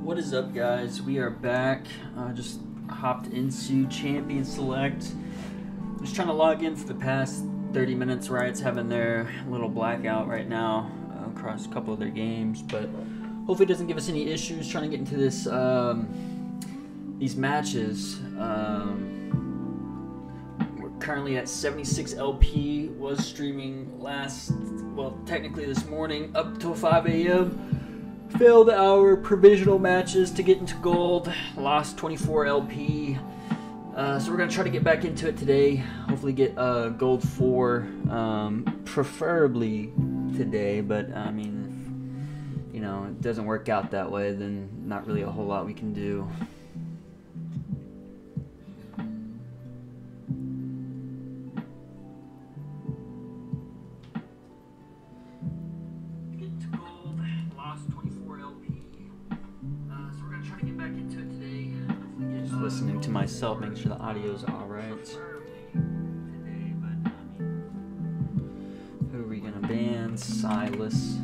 What is up, guys? We are back. Just hopped into Champion Select. Just trying to log in for the past 30 minutes. Riot's having their little blackout right now across a couple of their games, but hopefully it doesn't give us any issues trying to get into this these matches. We're currently at 76 LP. Was streaming technically this morning up till 5 a.m. Failed our provisional matches to get into gold. Lost 24 LP. So we're going to try to get back into it today. Hopefully get gold 4. Preferably today, but I mean, you know, it doesn't work out that way, then not really a whole lot we can do. Listening to myself, making sure the audio's alright. Who are we gonna ban? Silas.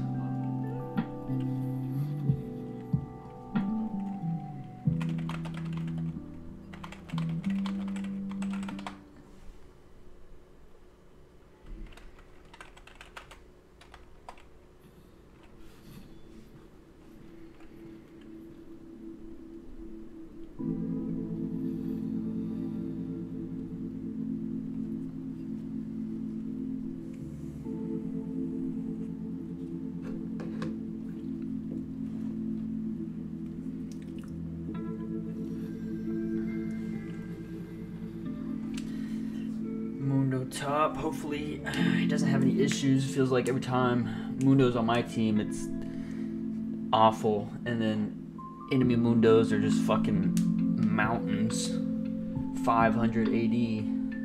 Top. Hopefully he doesn't have any issues. Feels like every time Mundo's on my team, it's awful, and then enemy Mundos are just fucking mountains. 500 AD.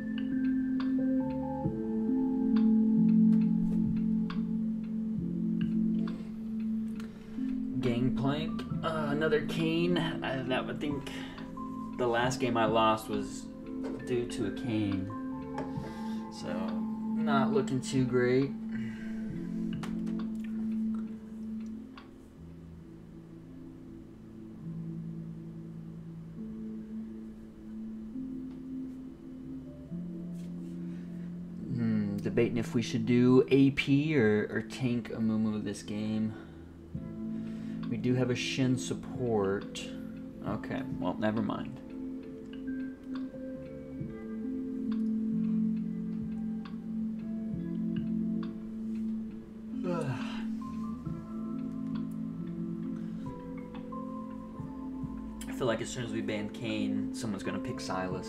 Gangplank. Another Kane. I think the last game I lost was due to a Kane. So, not looking too great. Debating if we should do AP or tank Amumu this game. We do have a Shin support. Okay, well, never mind. I feel like as soon as we ban Kane, someone's gonna pick Silas.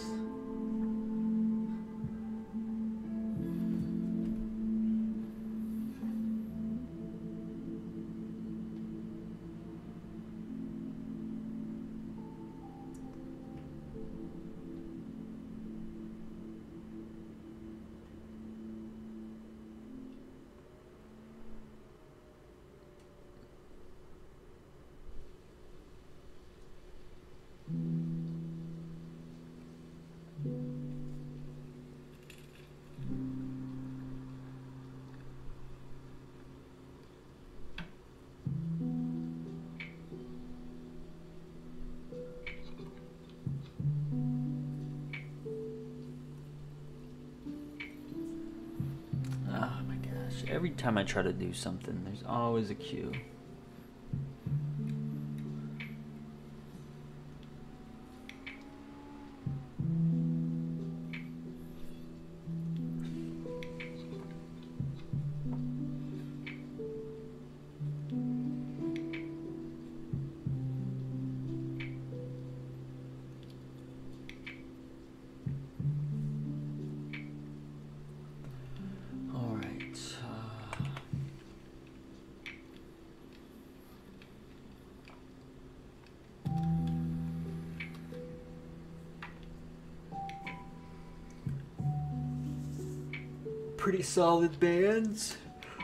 Every time I try to do something, there's always a queue. Pretty solid bands.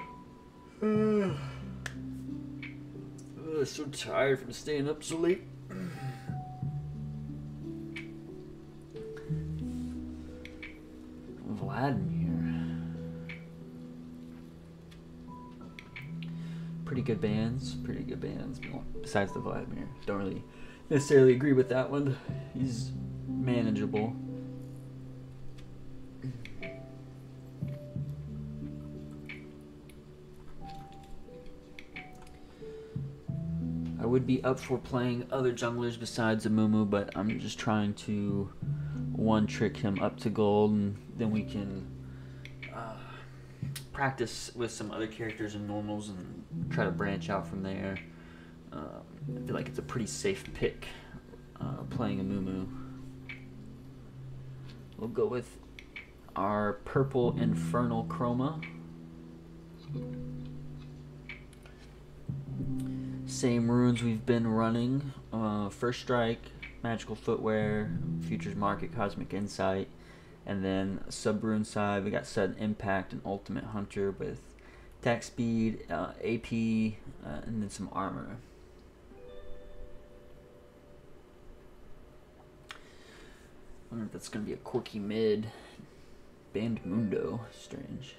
So tired from staying up so late. Vladimir. pretty good bands. Besides the Vladimir, don't really necessarily agree with that one. He's manageable. I would be up for playing other junglers besides Amumu, but I'm just trying to one-trick him up to gold, and then we can practice with some other characters and normals and try to branch out from there. I feel like it's a pretty safe pick playing Amumu. We'll go with our purple Infernal Chroma. Same runes we've been running. First Strike, Magical Footwear, Futures Market, Cosmic Insight, and then sub-rune side we got Sudden Impact and Ultimate Hunter with attack speed, AP, and then some armor. I wonder if that's going to be a quirky mid. Band Mundo. Strange.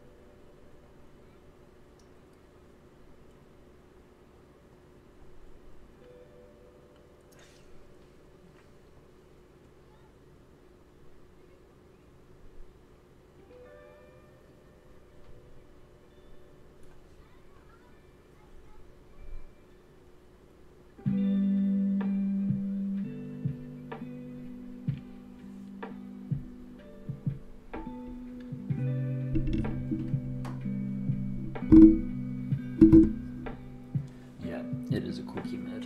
Yeah, it is a quickie mid.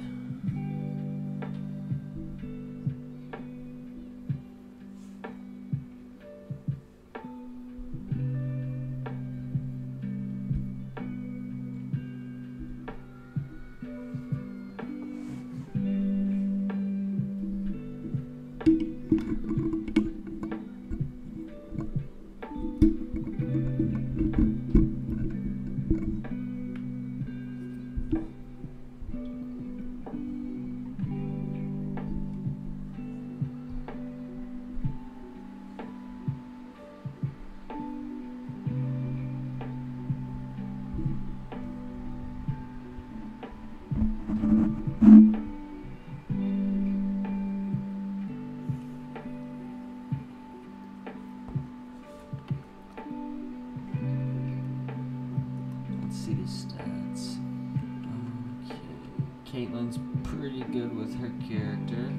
See the stats. Okay, Caitlyn's pretty good with her character.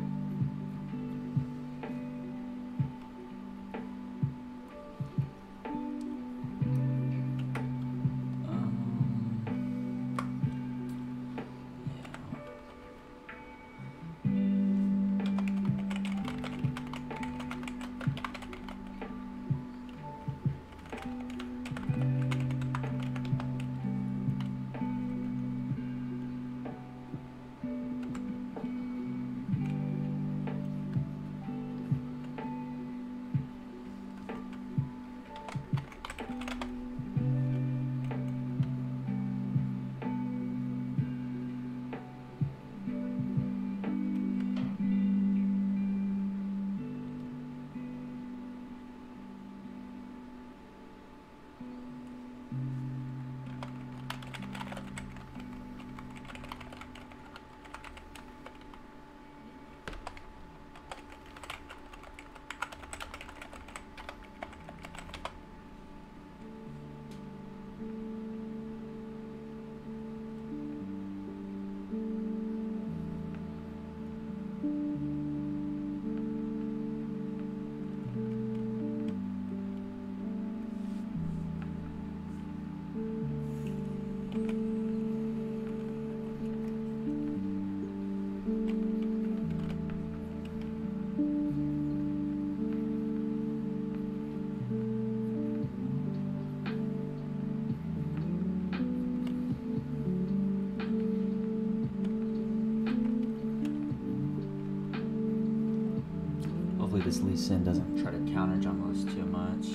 Hopefully this Lee Sin doesn't try to counter jungle us too much.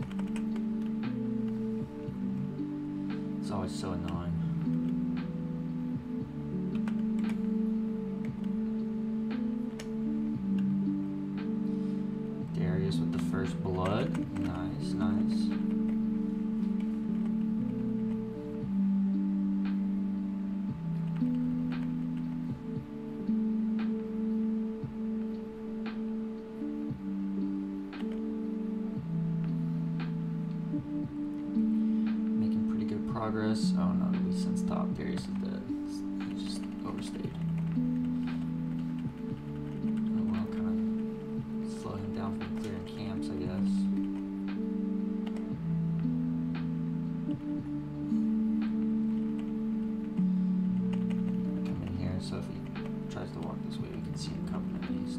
It's always so annoying. Darius with the first blood. Nice, nice. progress. Oh no, we since top. Darius is dead. He just overstayed. Oh well, kind of slow him down from clearing camps, I guess. Come in here, so if he tries to walk this way, we can see him coming at least.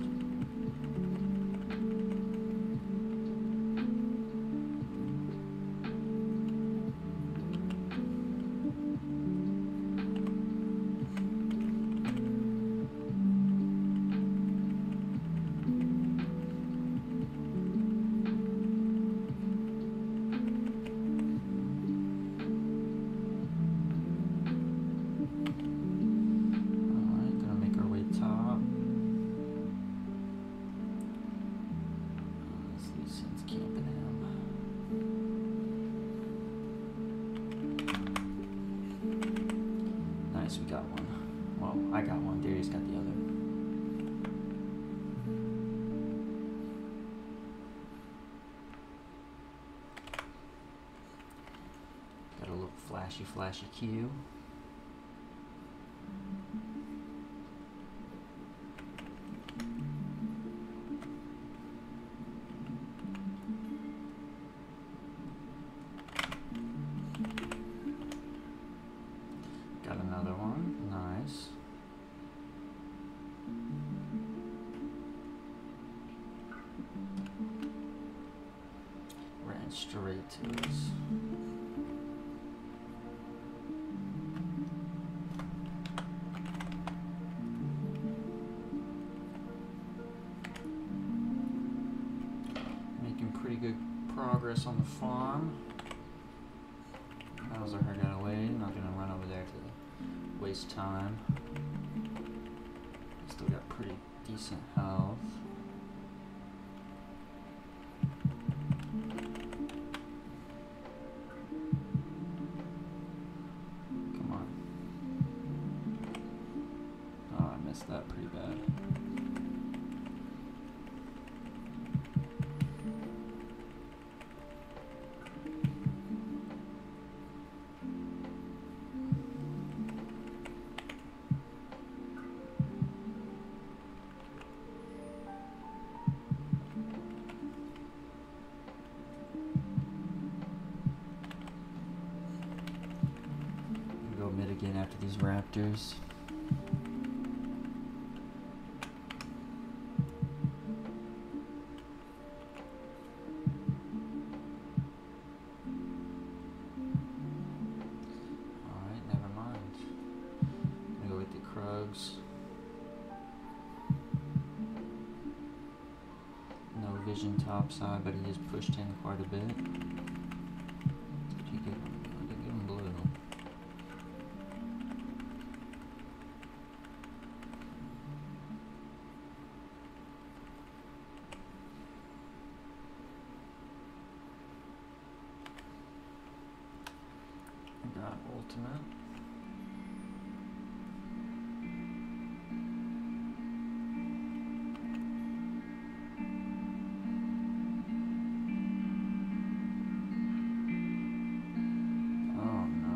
We got one. Well, I got one. Darius got the other. Got a little flashy Q. Got another one. Nice. Ran straight to us. Making pretty good progress on the farm. Bowser got away. Not gonna run over there to waste time. Still got pretty decent health. Come on. Oh, I missed that pretty bad. Mid again after these raptors. Alright, never mind. I'm gonna go with the Krugs. No vision top side, but he is pushed in quite a bit. Did he get him? I didn't get him blue. Got ultimate. Oh no.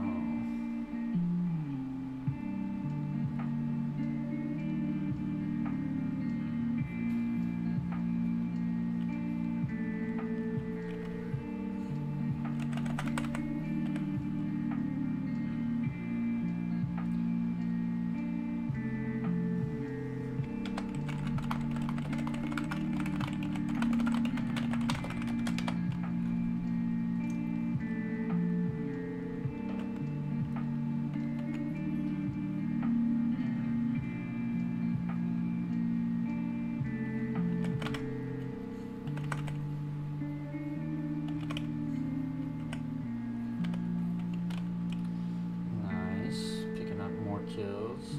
Kills.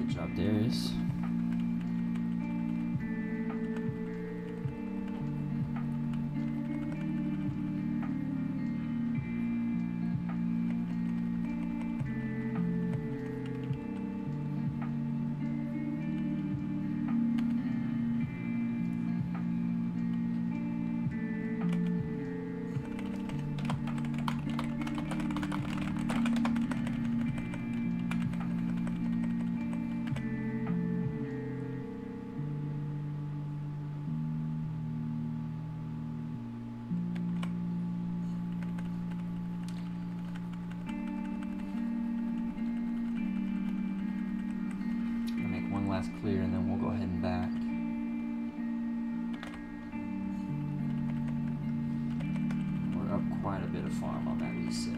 Good job, Darius. Last clear, and then we'll go ahead and back. We're up quite a bit of farm on that reset.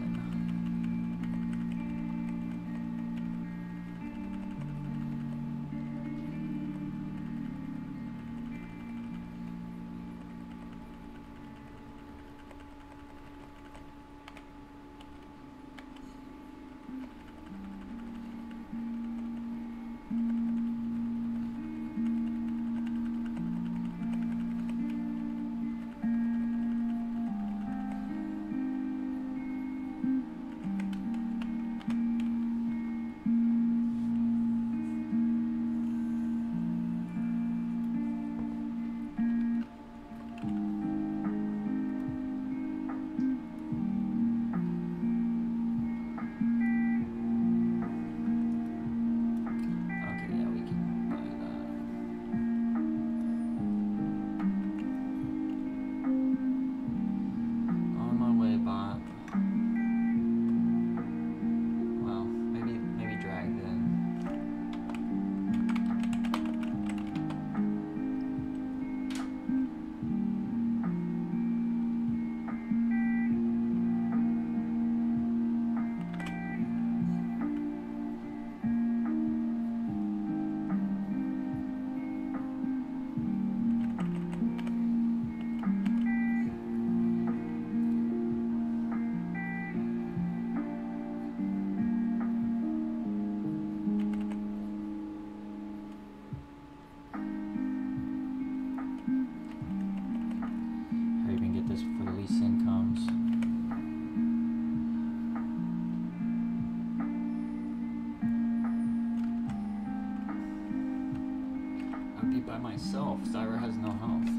By myself, Zyra has no health.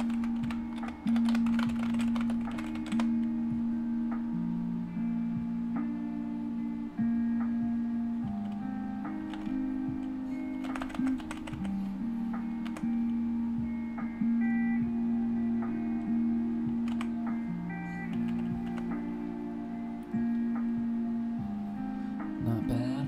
Not bad.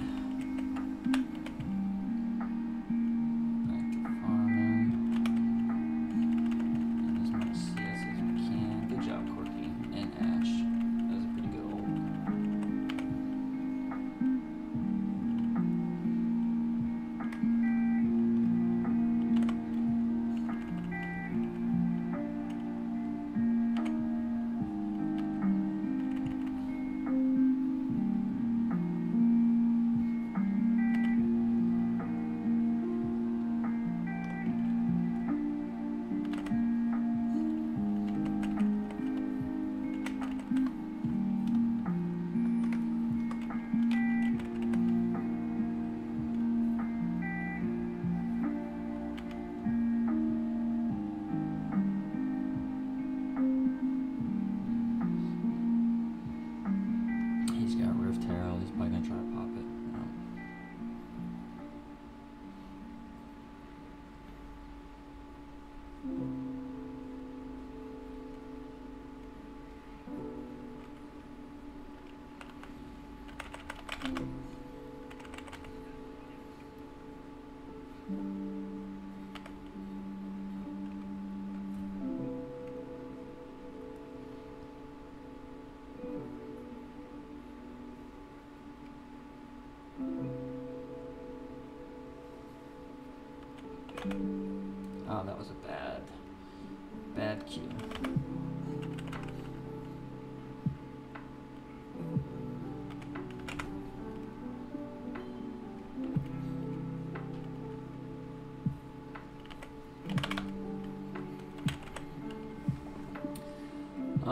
Oh, that was a bad cue.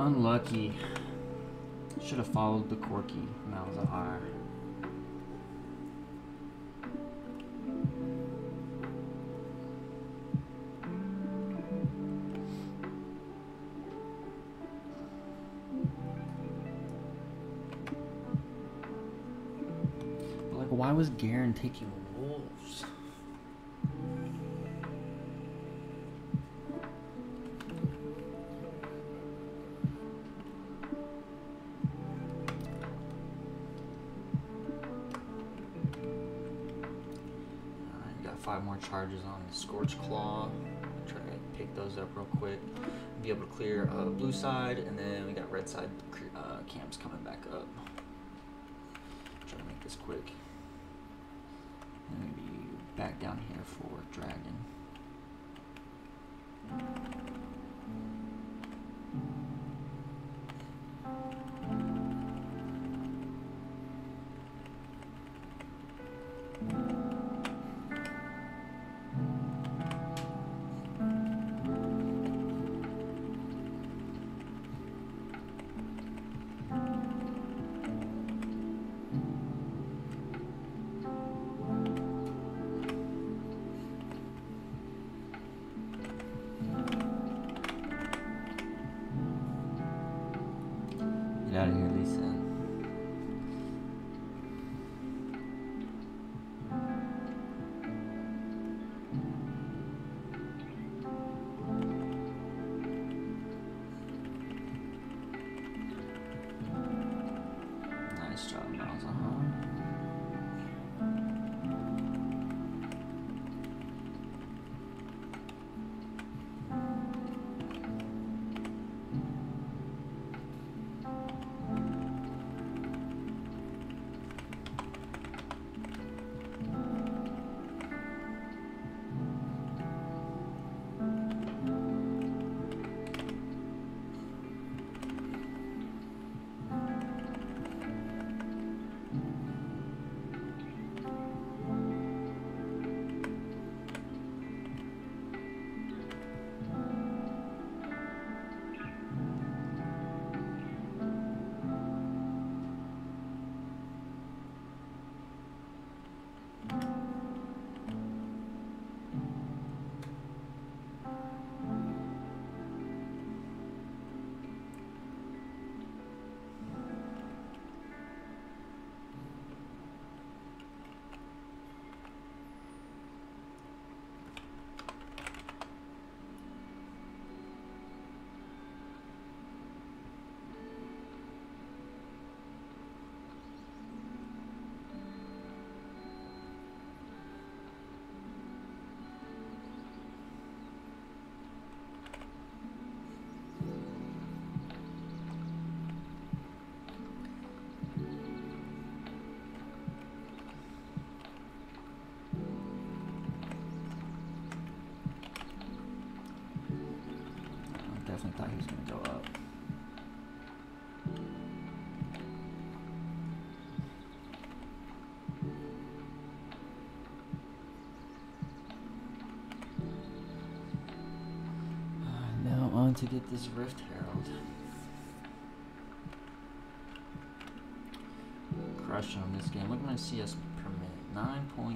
Unlucky. Should have followed the Corky Malzahar. Like, why was Garen taking wolves? Got 5 more charges on the Scorch Claw. Try to pick those up real quick. Be able to clear blue side, and then we got red side camps coming back up. Try to make this quick. And maybe back down here for dragon. Get out of here, Lisa. Nice job, Malzahar. Definitely thought he was going to go up. Now on to get this Rift Herald. Crush on this game. Look at my CS per minute. 9.3.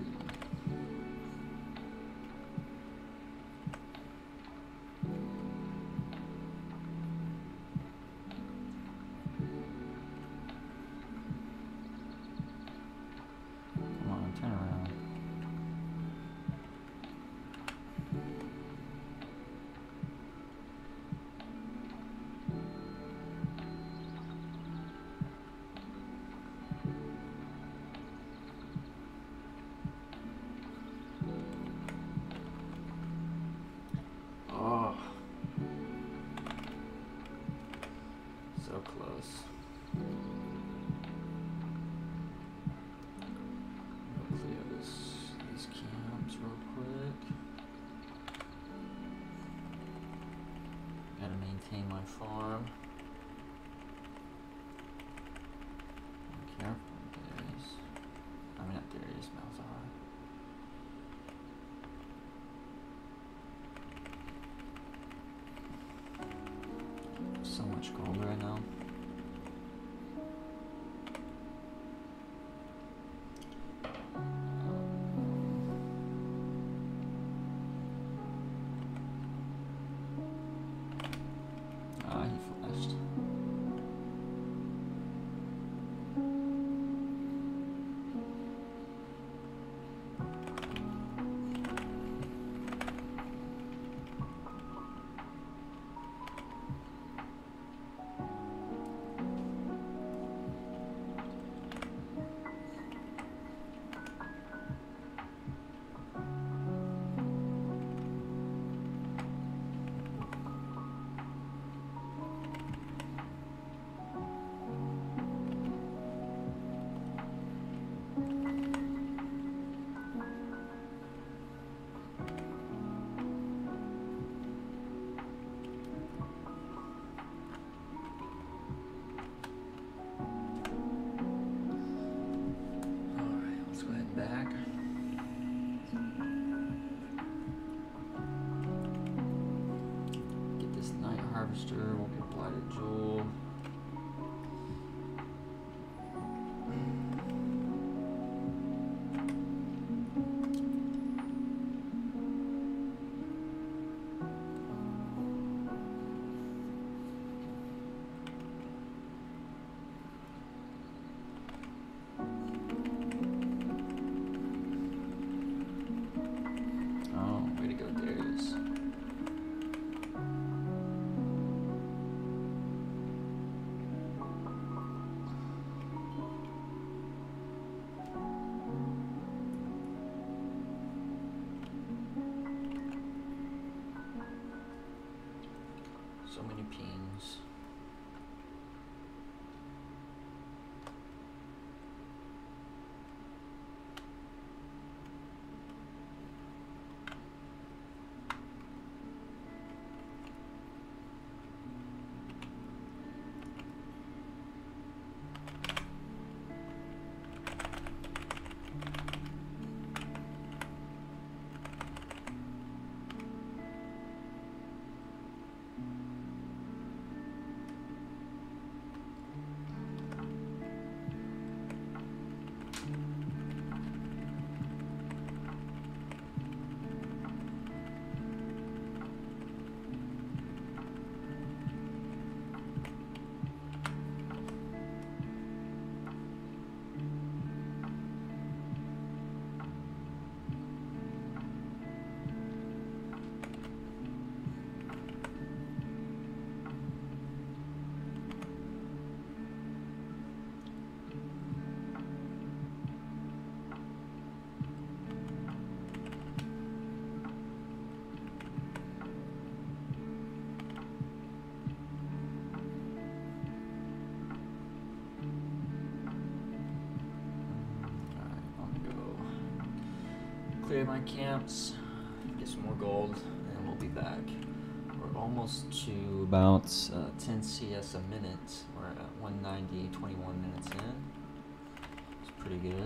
Turn around. Oh, so close. These camps real quick. Gotta maintain my farm. Be careful, Darius. I mean, not Darius, Malzahar. Someone back. Get this Night Harvester. We'll get Blighted Jewel. So many pings. Clear my camps, get some more gold, and we'll be back. We're almost to about 10 CS a minute. We're at 190, 21 minutes in. It's pretty good.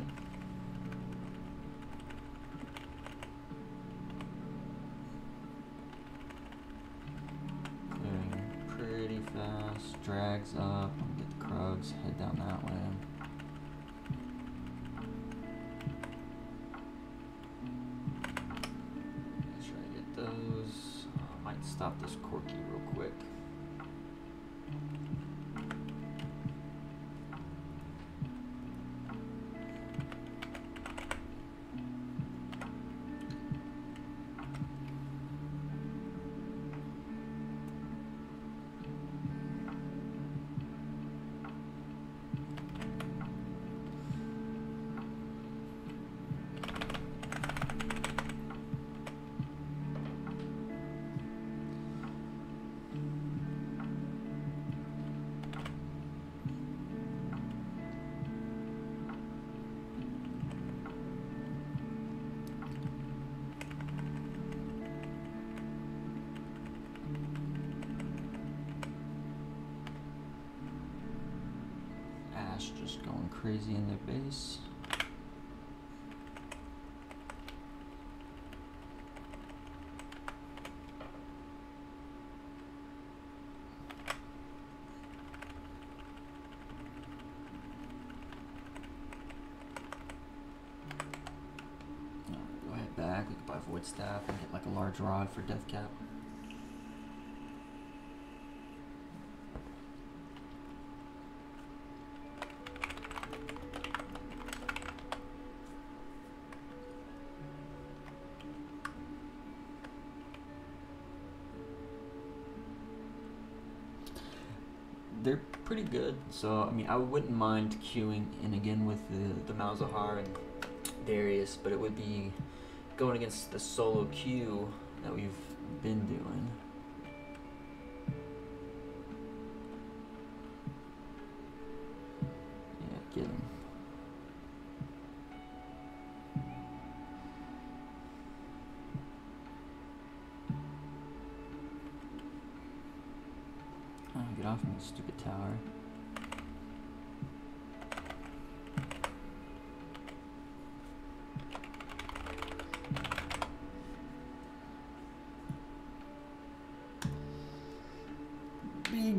Clearing pretty fast, drags up, get the Krugs, head down that way. Stop this Corky real quick. Just going crazy in their base. Go ahead back. We can buy Void Staff and get like a large rod for Death Cap. They're pretty good, so I mean I wouldn't mind queuing in again with the Malzahar and Darius, but it would be going against the solo queue that we've been doing. Yeah, get him. Oh, get off me, stupid tower.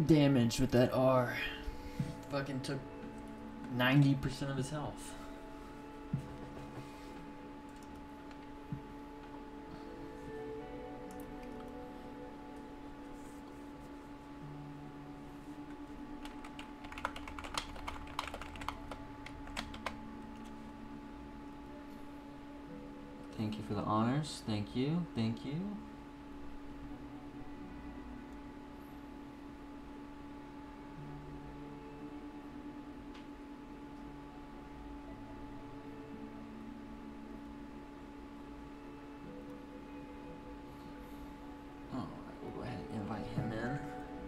damaged with that R. Fucking took 90% of his health. Thank you for the honors. Thank you. Thank you. Alright, we'll go ahead and invite him in.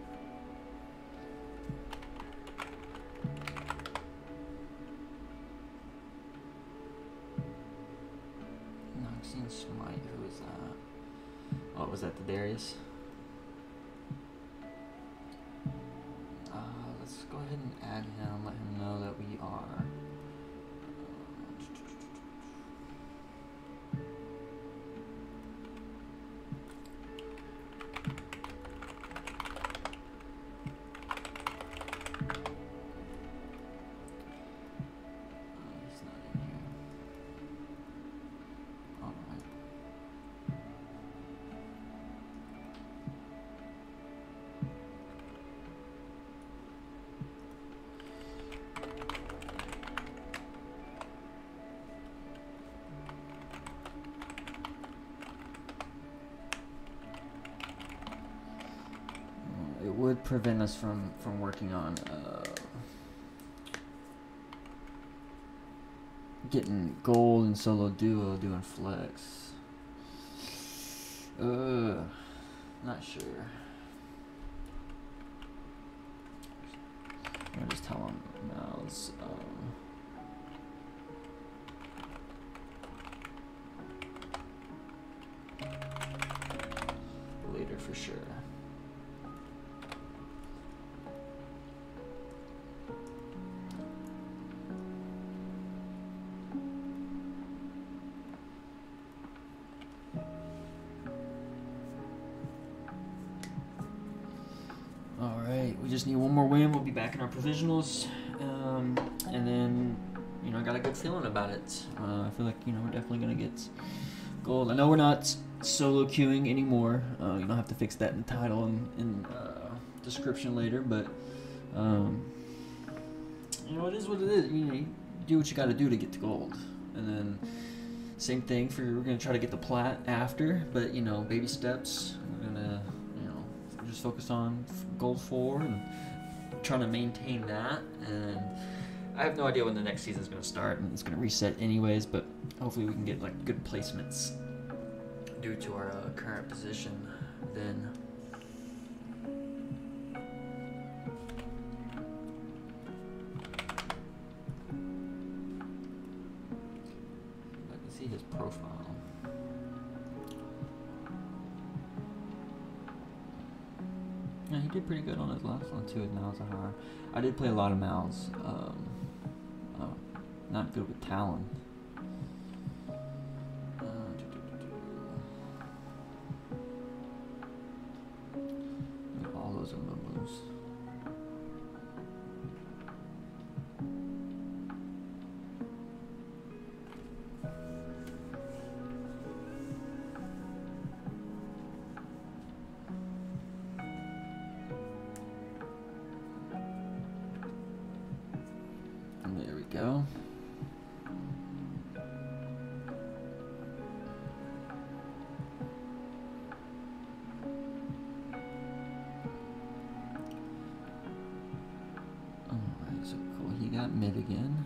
Smite, who is that? Oh, was that the Darius? Let's go ahead and add him, let him know that we are. He's not in here. Alright. It would prevent us from working on getting gold and solo duo doing flex. Not sure. I'll just tell him Mal's later for sure. We just need one more win. We'll be back in our provisionals, and then I got a good feeling about it. I feel like we're definitely gonna get gold. I know we're not solo queuing anymore. You don't have to fix that in title and description later, but it is what it is. You do what you got to do to get the gold, and then same thing for we're gonna try to get the plat after, but baby steps. We're gonna just focus on gold 4 and trying to maintain that. And I have no idea when the next season is going to start, and it's going to reset anyways, but hopefully we can get like good placements due to our current position then. I can see his profile. Yeah, he did pretty good on his last one too with Malzahar. I did play a lot of Mal's. Not good with Talon. All those are moves. There we go. Alright, so cool. He got mid again.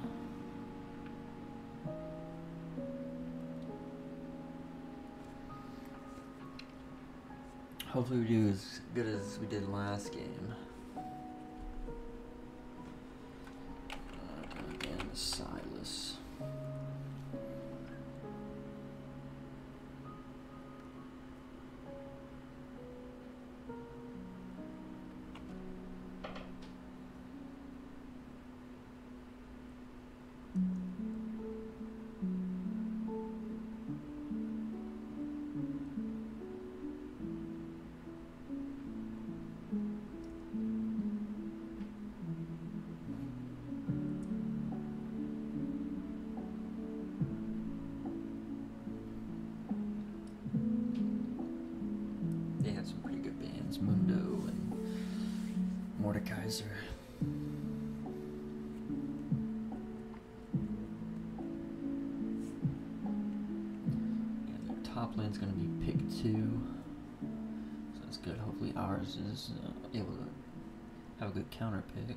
Hopefully we do as good as we did last game. Again, Silas. Mordekaiser. Top lane's going to be pick 2, so that's good. Hopefully ours is able to have a good counter pick.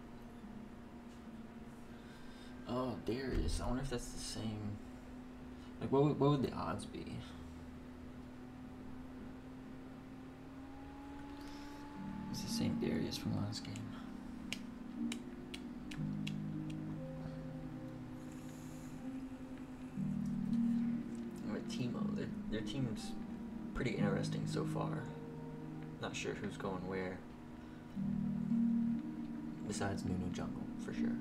Oh, Darius. I wonder if that's the same. Like, what would the odds be? It's the same Darius from last game. Their team's pretty interesting so far. Not sure who's going where. Besides Nunu Jungle, for sure.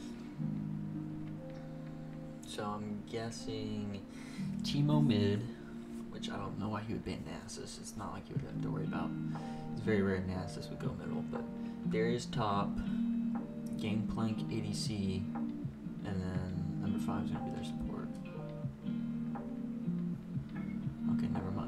So I'm guessing Teemo mid, which I don't know why he would ban Nasus. It's not like you would have to worry about. It's very rare Nasus would go middle, but Darius top, Gangplank ADC, and then number 5 is going to be their support. Okay, never mind.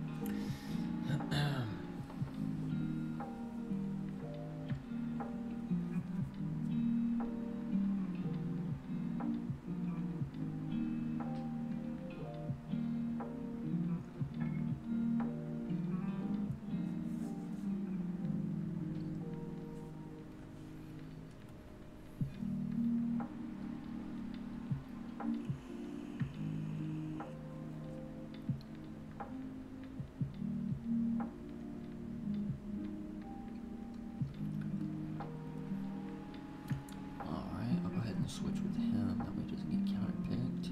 Switch with him, that way he doesn't get counter-picked.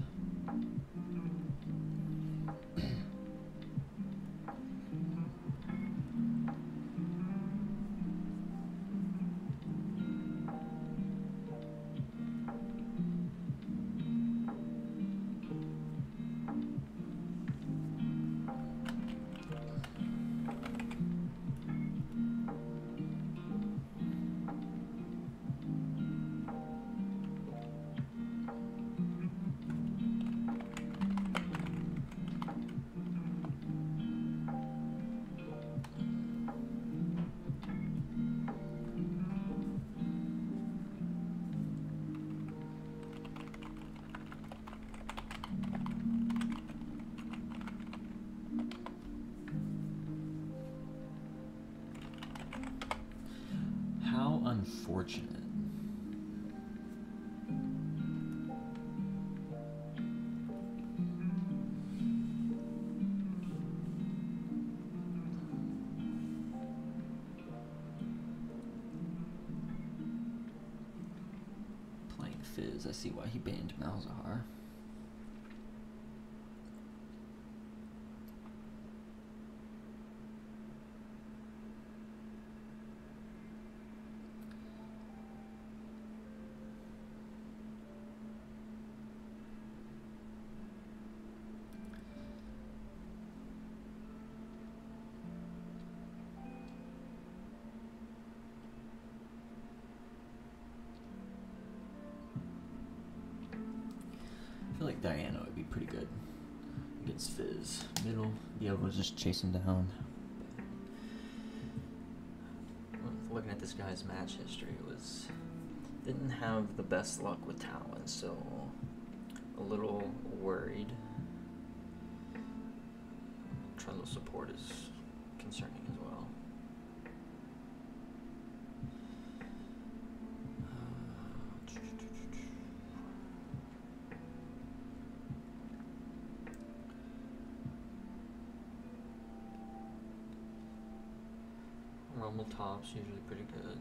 Unfortunate. Playing Fizz, I see why he banned Malzahar. I feel like Diana would be pretty good against Fizz. Middle, Diablo just chase him down. Looking at this guy's match history, didn't have the best luck with Talon, so a little worried. Trundle support is concerning as well. Rumble top's usually pretty good.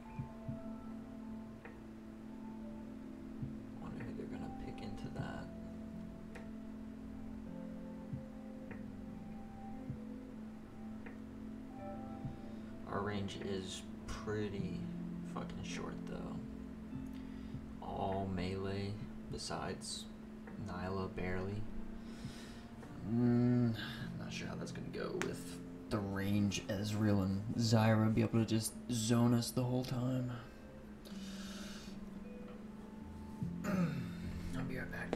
Wonder who they're gonna pick into that. Our range is pretty fucking short though. All melee besides Nyla barely. Not sure how that's gonna go with the range Ezreal and Zyra be able to just zone us the whole time. I'll be right back.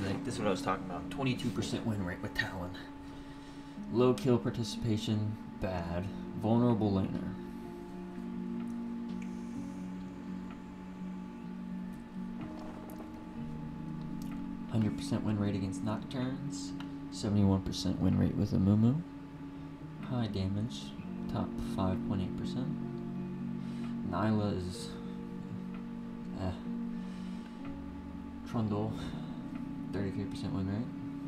like this is what I was talking about. 22% win rate with Talon. Low kill participation, bad. Vulnerable laner. %, win rate against Nocturnes, 71% win rate with Amumu, high damage, top 5.8%. Nyla is Trundle, 33% win rate.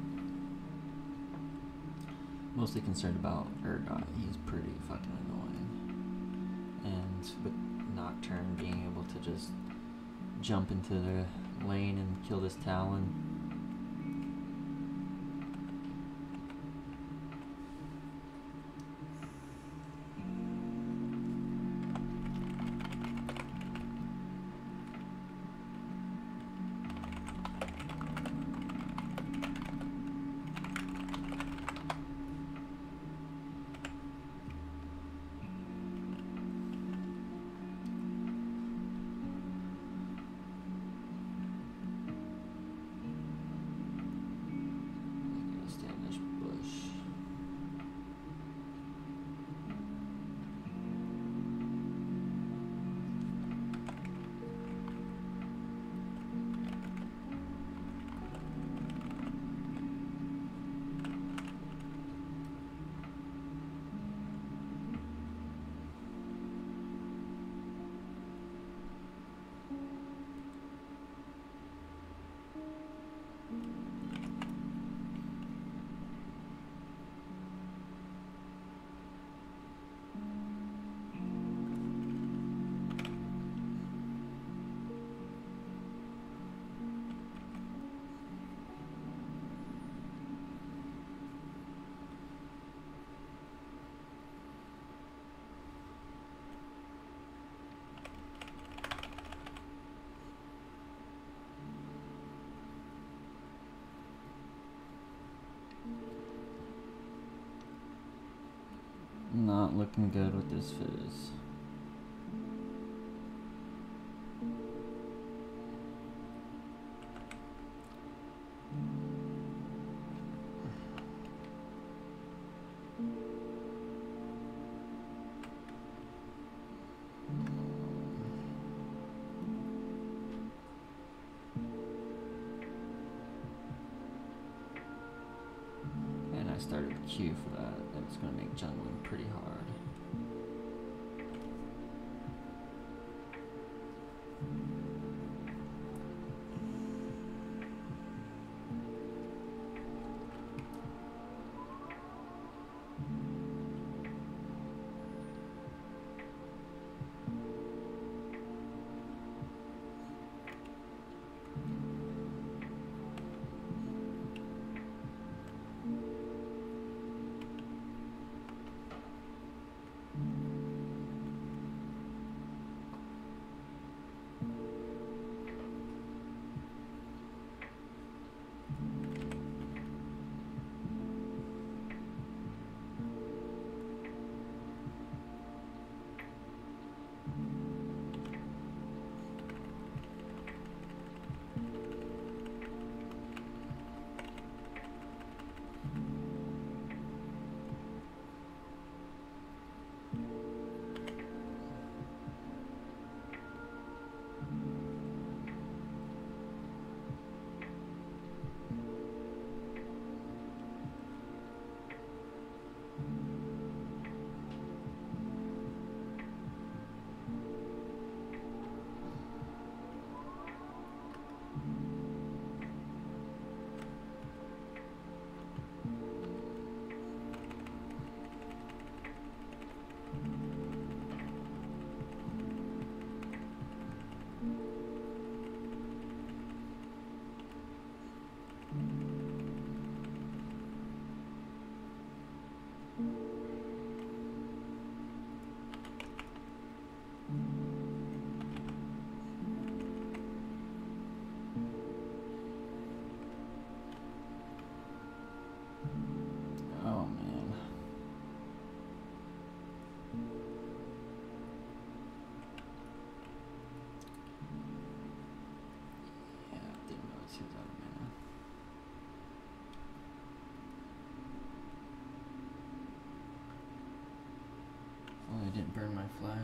Mostly concerned about Urgot, he's pretty fucking annoying. And with Nocturne being able to just jump into the lane and kill this Talon. Not looking good with this Fizz. And I started the Q for that. That's going to make jungling pretty hard.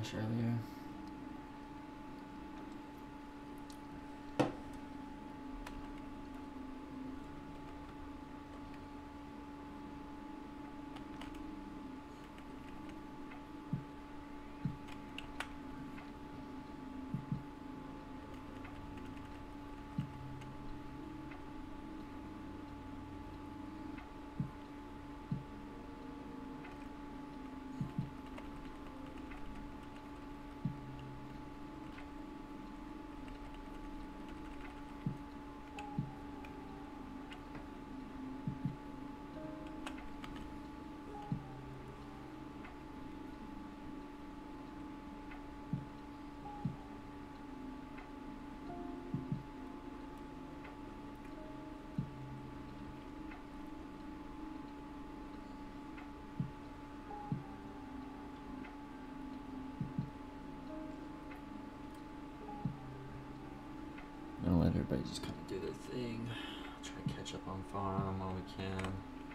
Flash earlier. Let everybody just kind of do their thing. Try to catch up on farm while we can.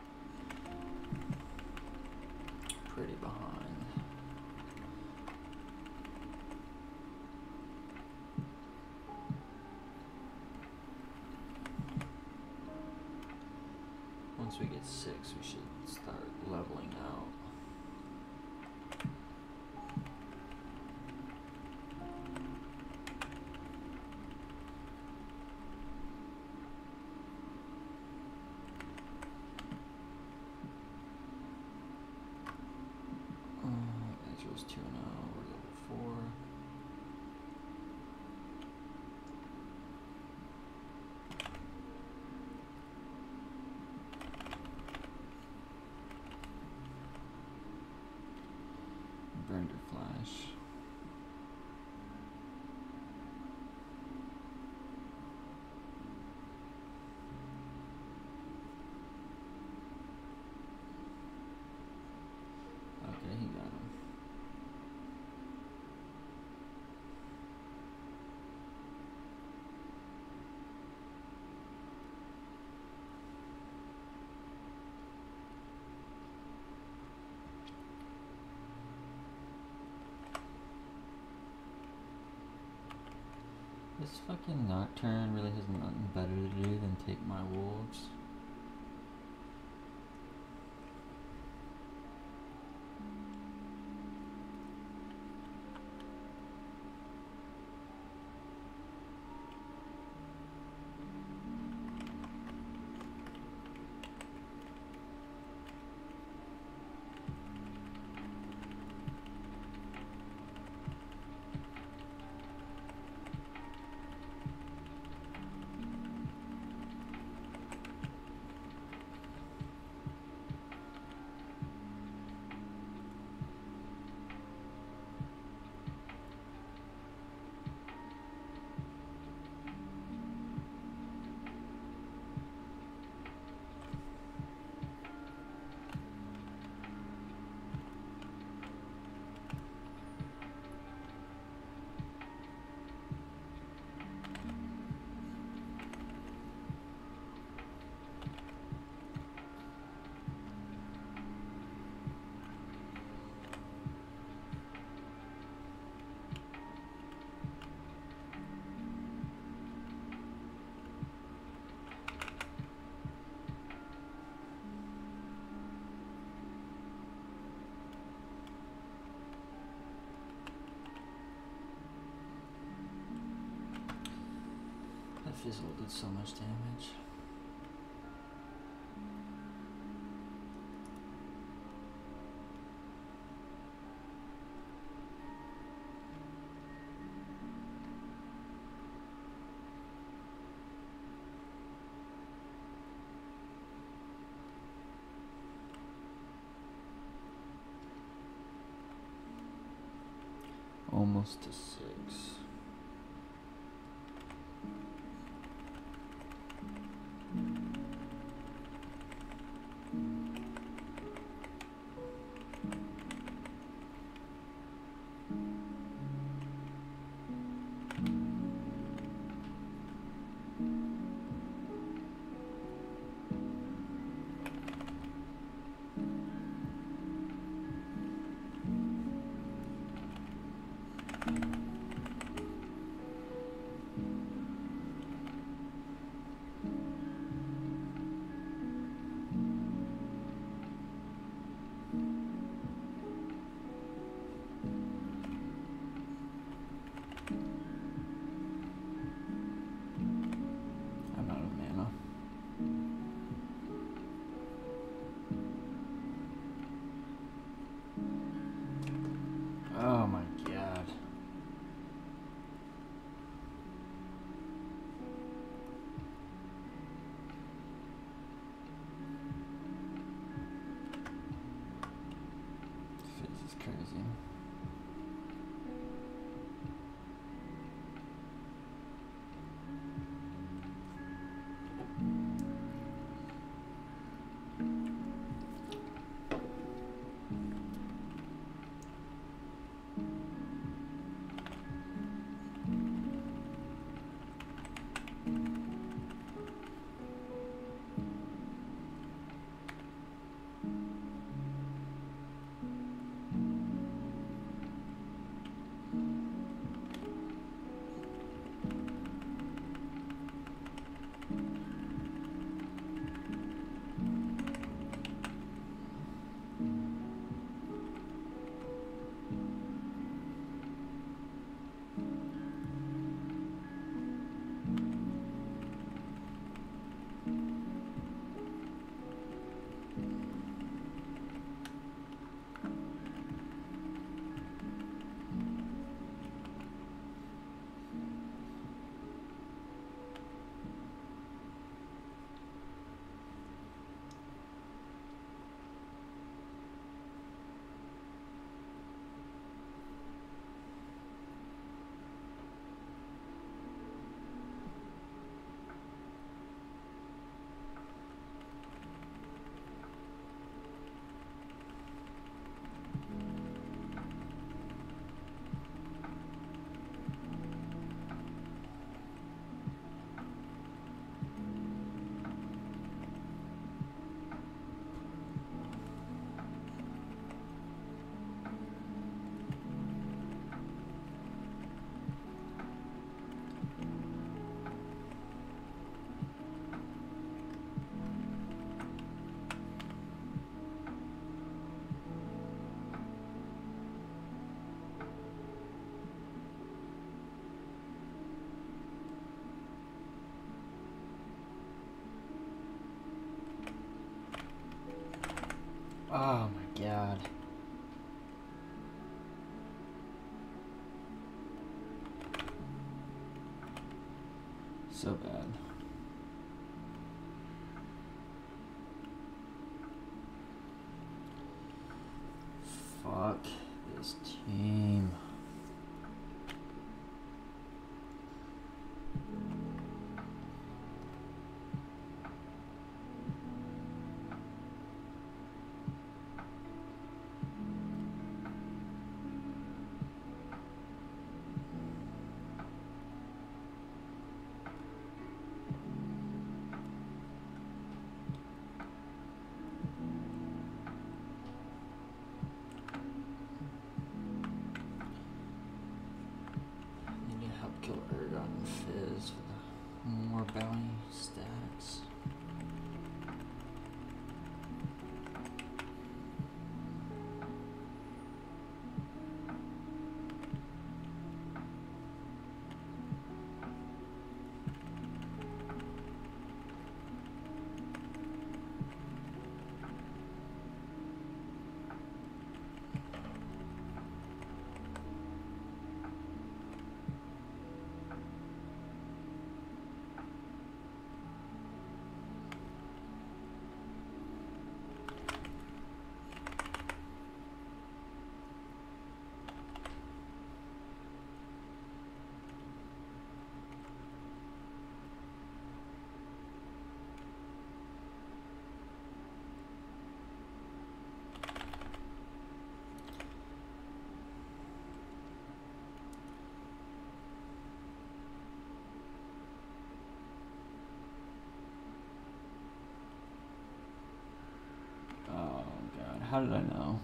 Pretty behind. Once we get 6, we should start leveling out. Edge's 2-0, we're level 4. Burned her flash. Okay, he got him. This fucking Nocturne really has nothing better to do than take my wolves. That fizzle did so much damage. Almost to 6. Oh my god. So bad. Fuck this team. Kill Ergot and Fizz for the more bounty stats. How did I know?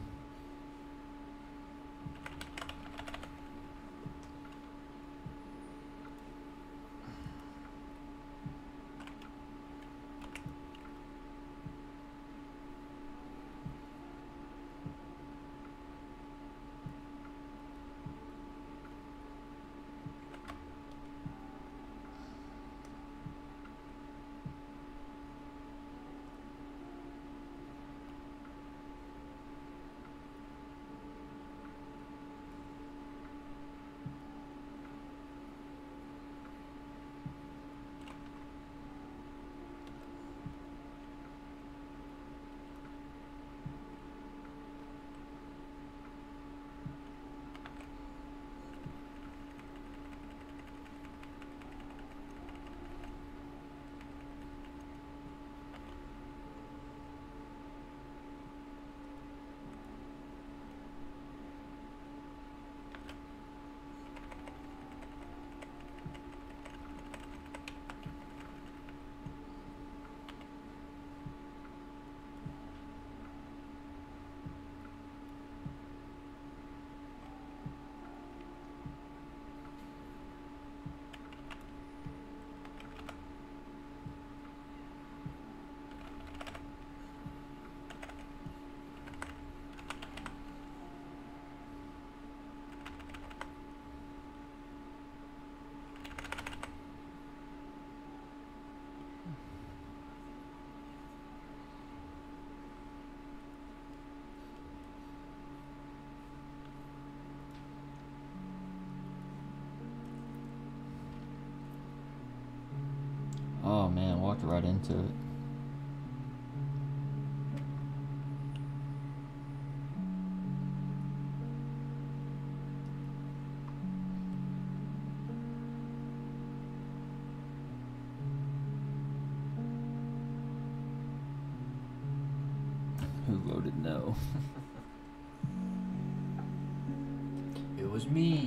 Oh man, walked right into it. Who voted no? It was me.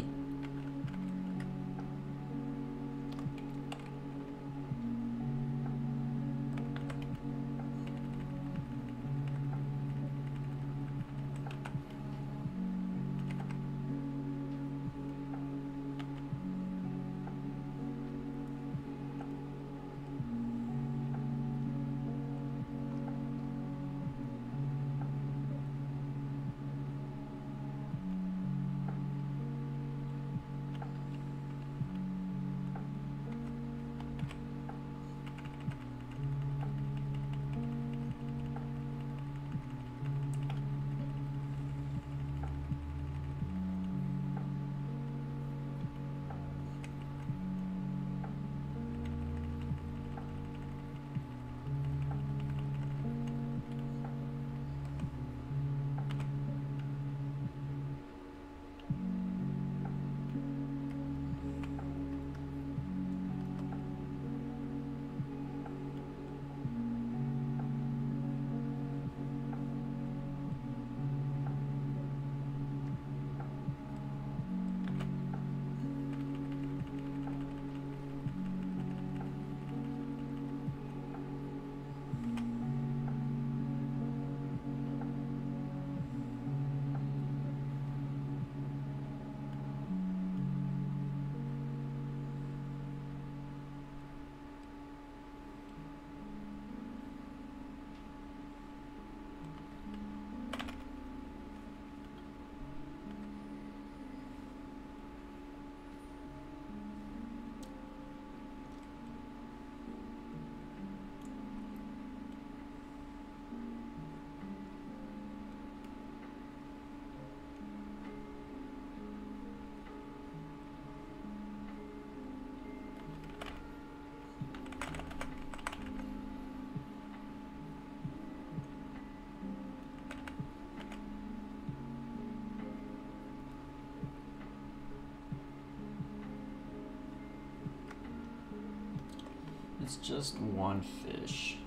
It's just one fish.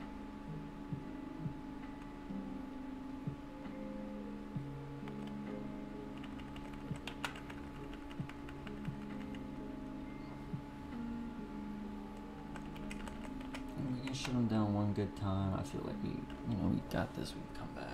And we can shut him down one good time. I feel like we got this. We can come back.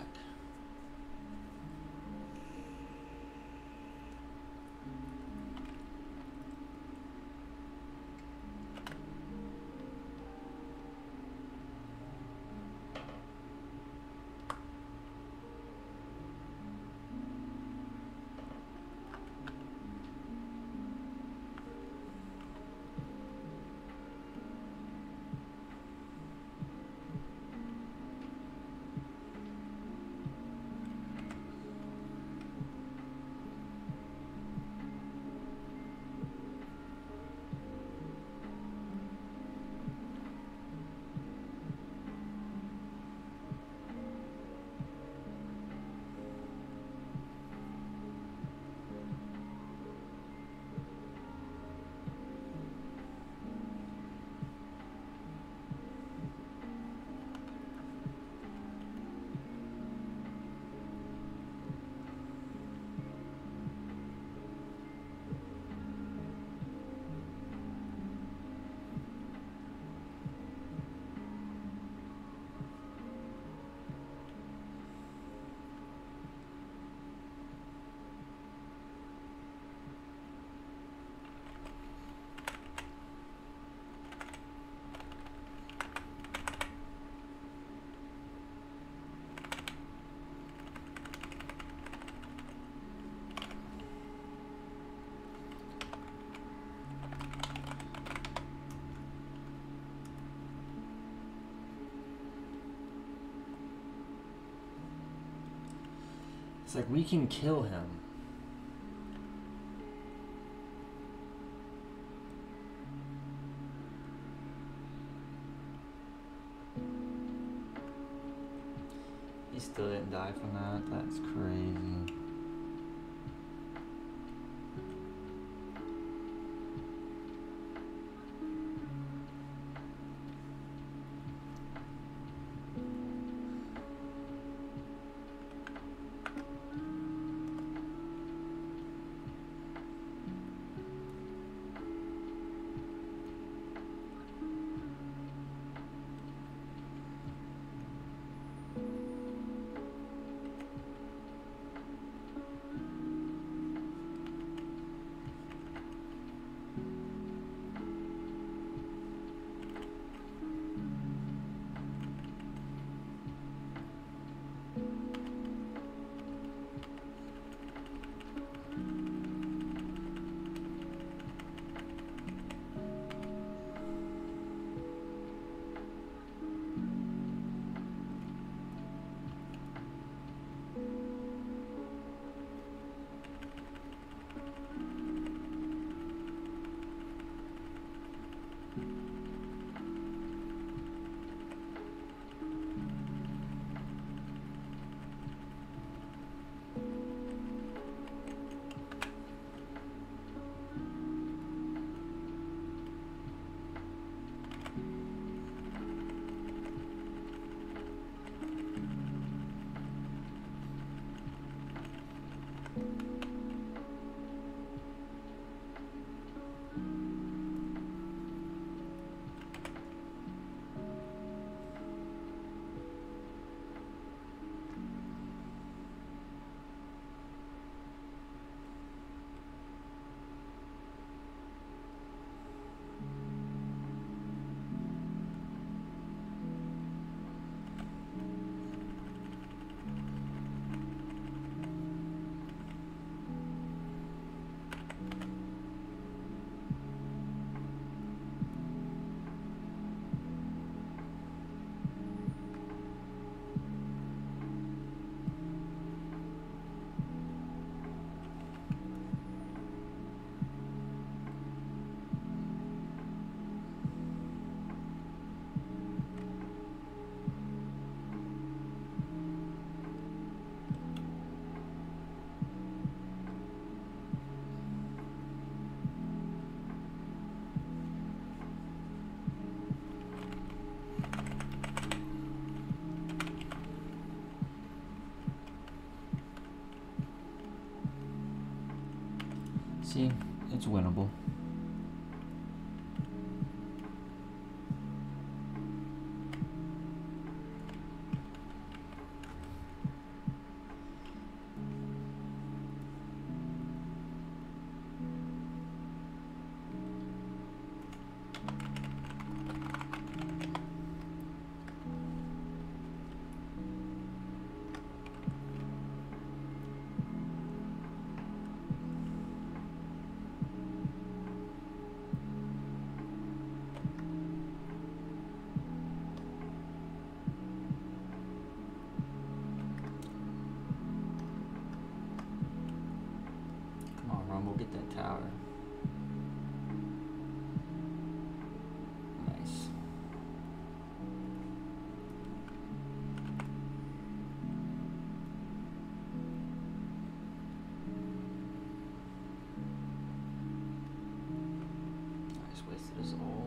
It's like we can kill him. He still didn't die from that. That's crazy. See, it's winnable. We'll get that tower. Nice. Nice, wasted his ult.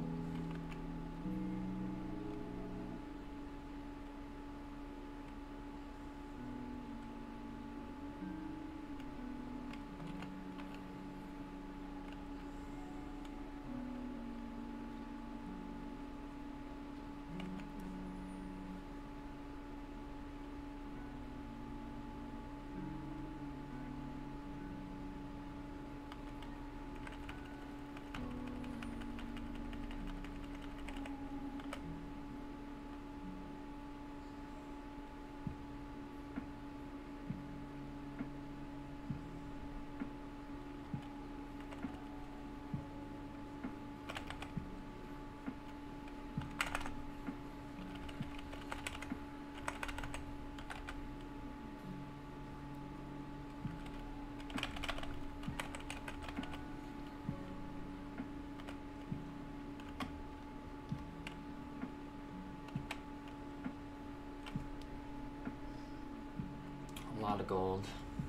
A lot of gold.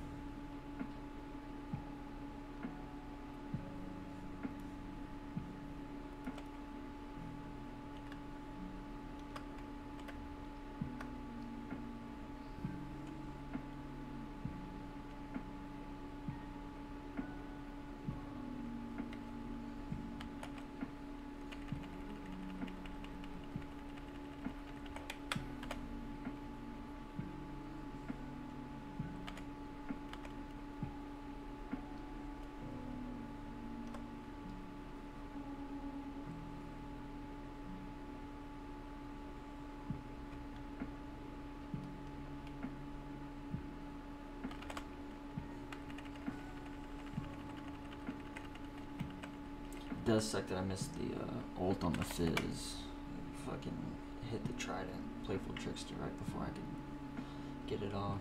It does suck that I missed the ult on the Fizz. Fucking hit the Trident, Playful Trickster, right before I could get it off.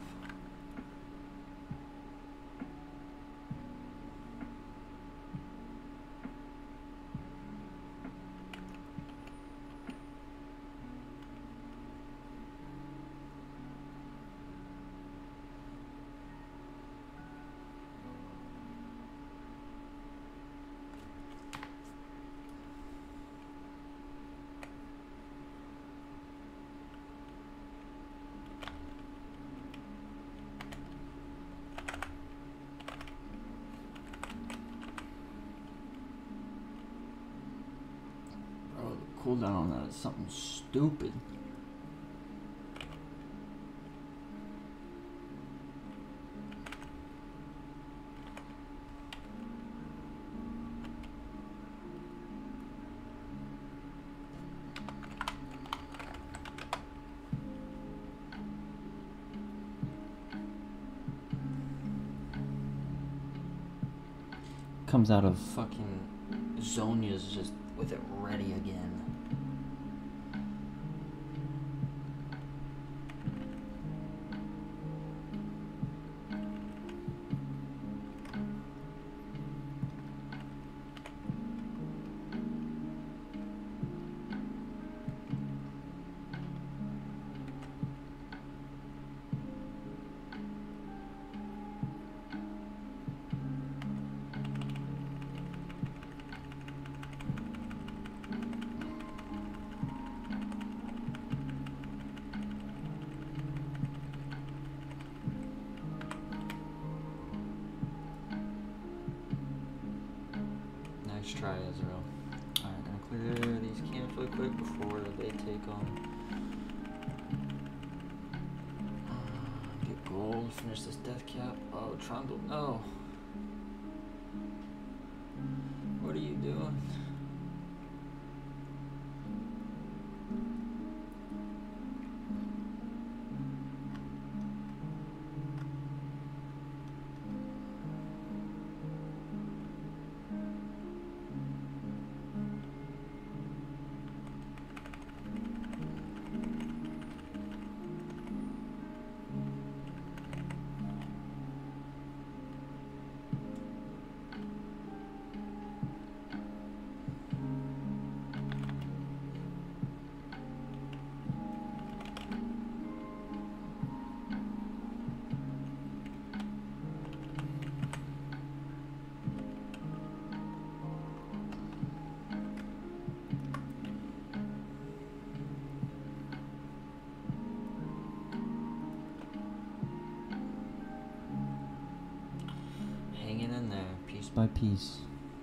Cooldown on that is something stupid. Comes out of fucking Zonya's just with it ready again. try Ezreal. Alright, gonna clear these camps really quick before they take them. Get gold, finish this death cap. Oh, Trundle, no. What are you doing? Hanging in there, piece by piece.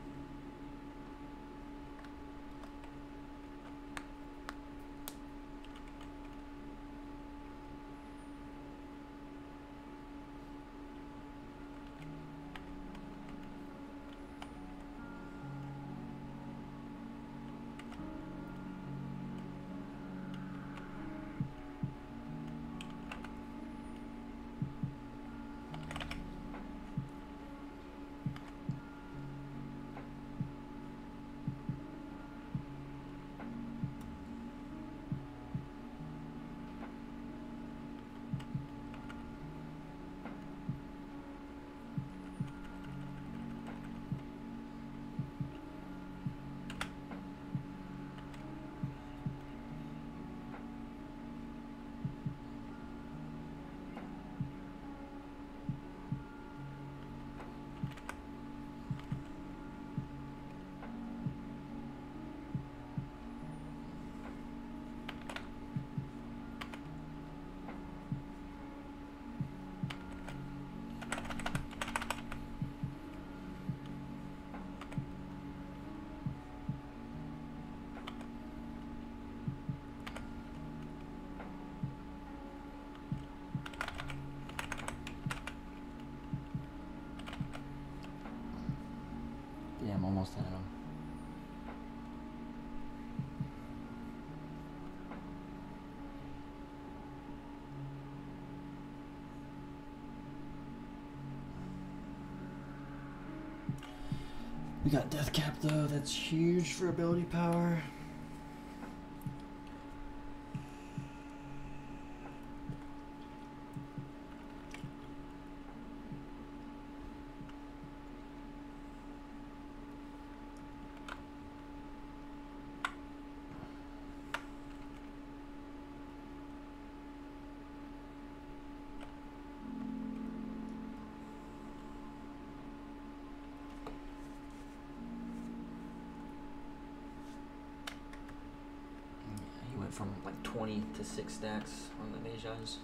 Yeah, I'm almost at him. We got death cap though, that's huge for ability power. From like 20 to 6 stacks on the mage eyes.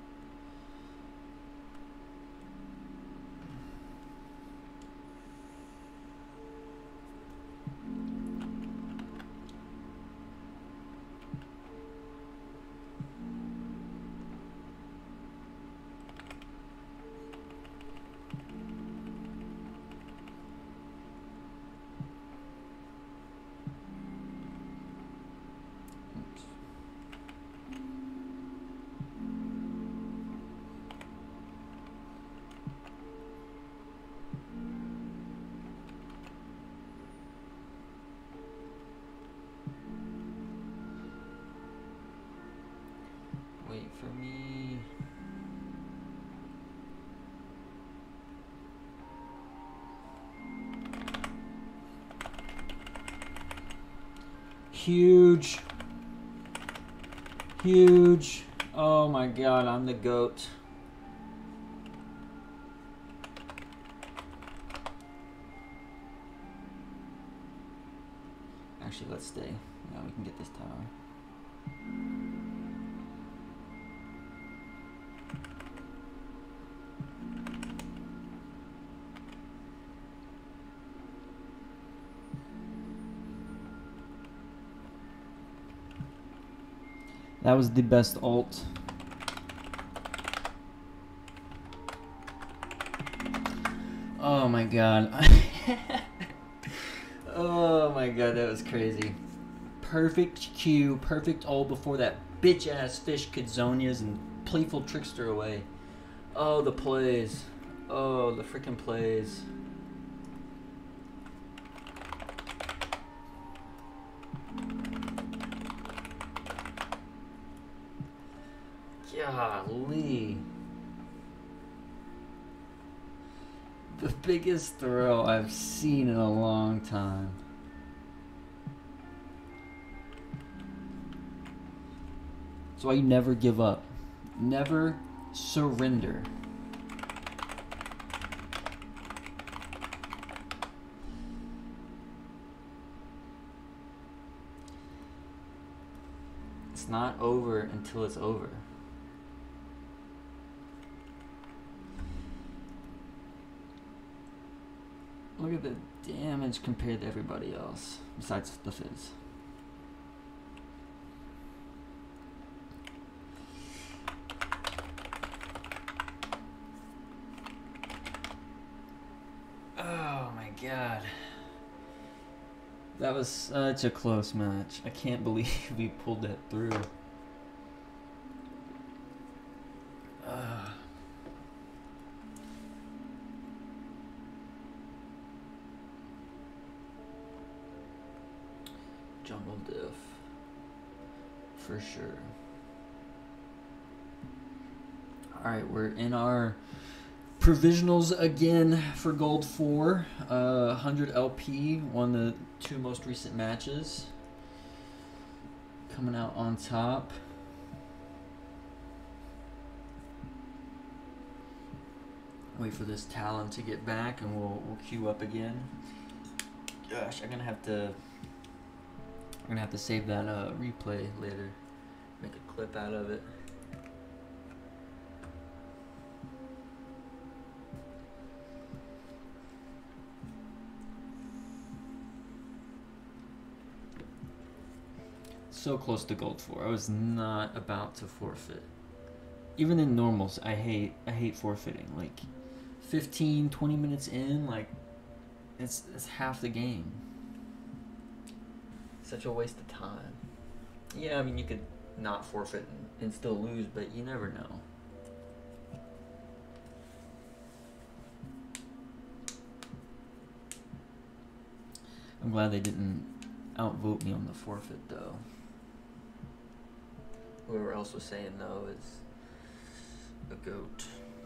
Wait for me. Huge. Huge. Oh my god, I'm the GOAT. Actually, let's stay. Yeah, we can get this tower. That was the best ult. Oh my god. Oh my god, that was crazy. Perfect Q, perfect ult before that bitch ass fish could Zonia's and playful trickster away. Oh, the plays. Oh, the freaking plays. Golly. The biggest throw I've seen in a long time. That's why you never give up. Never surrender. It's not over until it's over. Look at the damage compared to everybody else, besides the Fizz. Oh my god. That was such a close match. I can't believe we pulled that through. Jungle diff. For sure. Alright, we're in our provisionals again for Gold 4. 100 LP, won the 2 most recent matches. Coming out on top. Wait for this Talon to get back and we'll queue up again. Gosh, I'm gonna have to save that replay later. Make a clip out of it. So close to Gold 4. I was not about to forfeit. Even in normals, I hate forfeiting. Like 15, 20 minutes in, like it's half the game. Such a waste of time. Yeah, I mean you could not forfeit and still lose, but you never know. I'm glad they didn't outvote me on the forfeit though. Whoever else was saying no is a goat.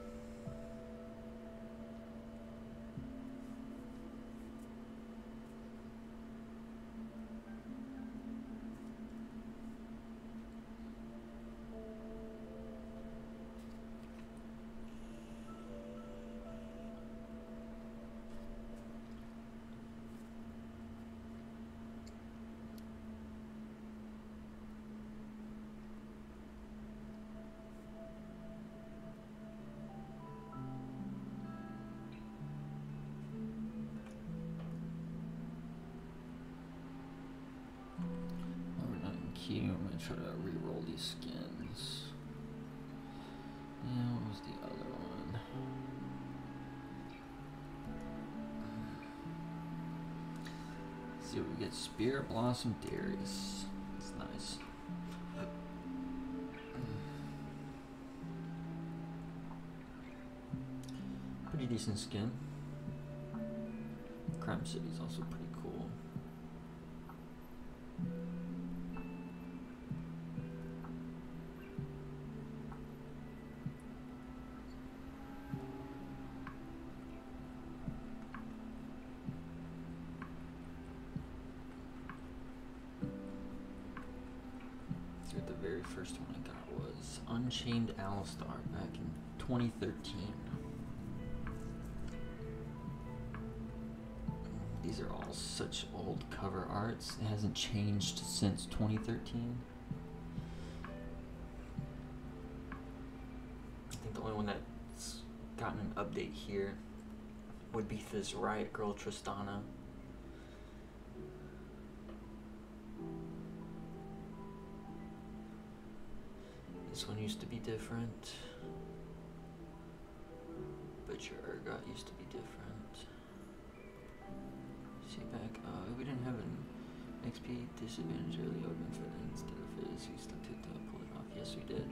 I'm gonna try to re-roll these skins. Yeah, what was the other one? Let's see what we get. Spirit Blossom Darius. That's nice. Pretty decent skin. Crime City's also pretty cool. The very first one I got was Unchained Alistar back in 2013. These are all such old cover arts. It hasn't changed since 2013. I think the only one that's gotten an update here would be this Riot Girl Tristana. This one used to be different. But your ergot used to be different. See back, we didn't have an XP disadvantage early open for the instead of his. We still took to pull it off. Yes, we did.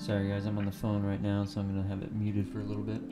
Sorry guys, I'm on the phone right now, so I'm gonna have it muted for a little bit.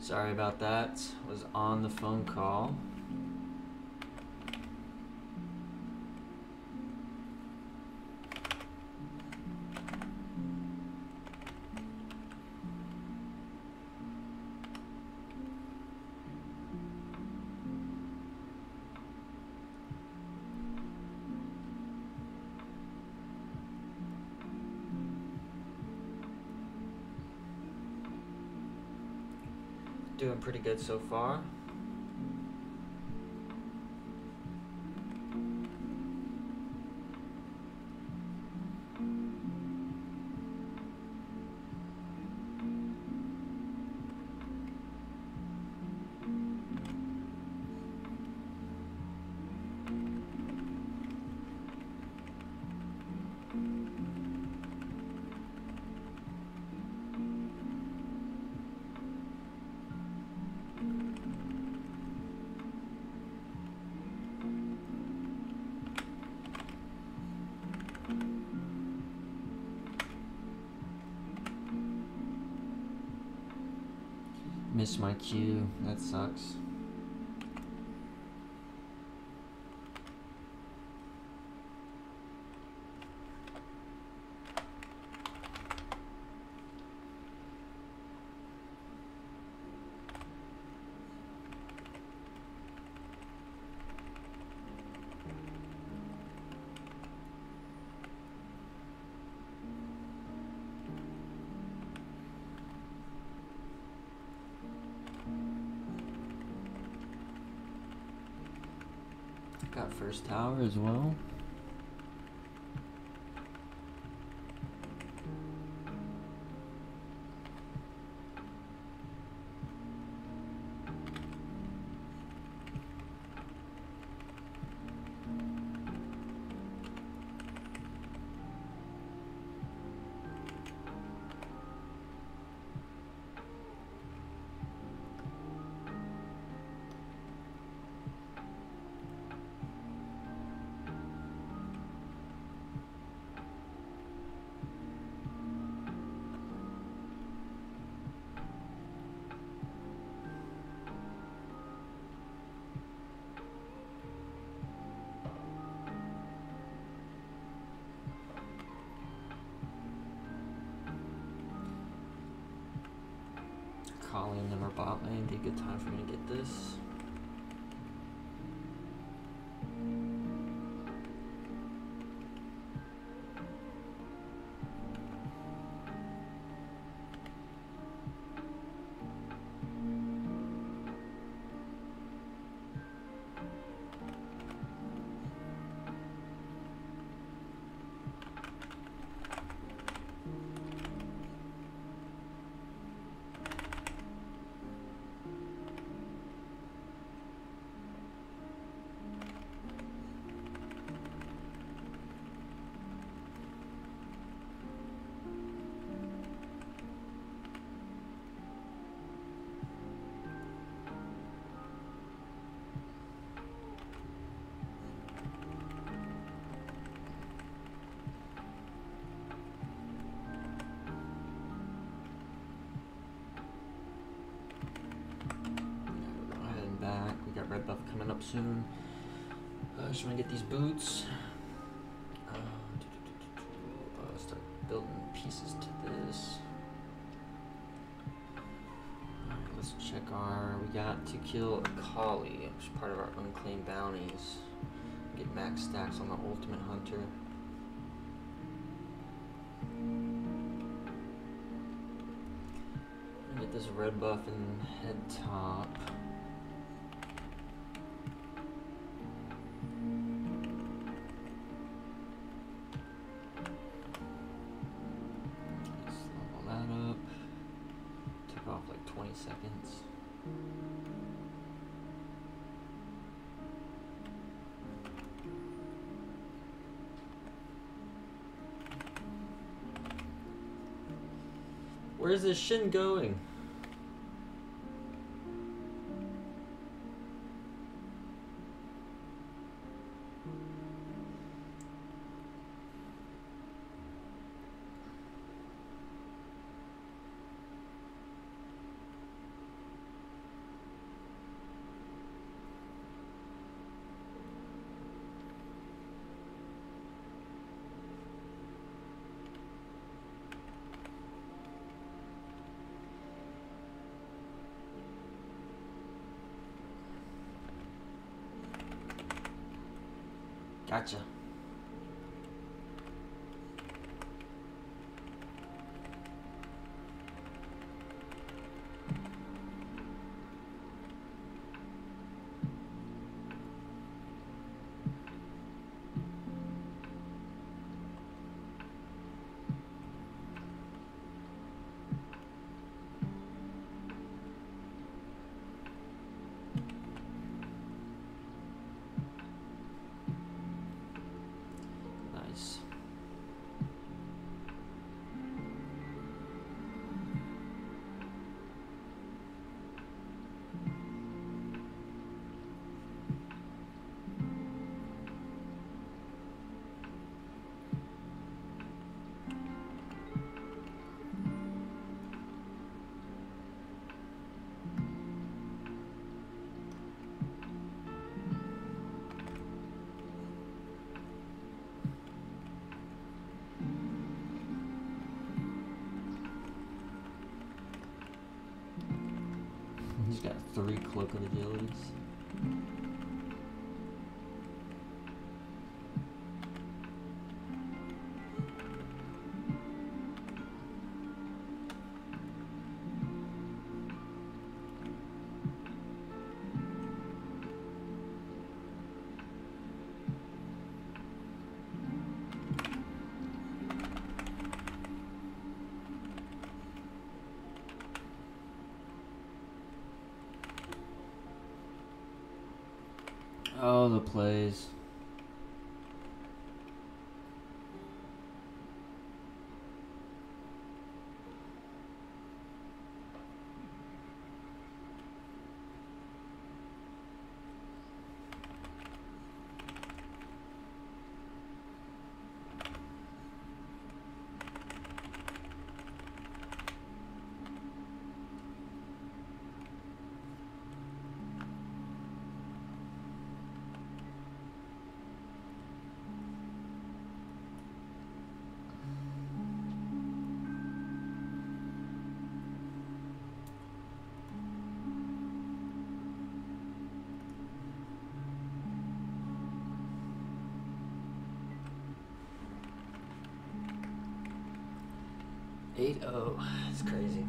Sorry about that. Was on the phone call. Doing pretty good so far. Missed my cue. That sucks. Got first tower as well. Calling them or bot lane, be a good time for me to get this. Red buff coming up soon. Just want to get these boots. Start building pieces to this. Alright, let's check our. We got to kill a collie, which is part of our unclaimed bounties. Get max stacks on the ultimate hunter. Get this red buff and head top. Seconds. Where's this shin going? Gotcha. Nice. He's got 3 Cloak of Agilities. Oh, the plays. Eight oh, it's crazy.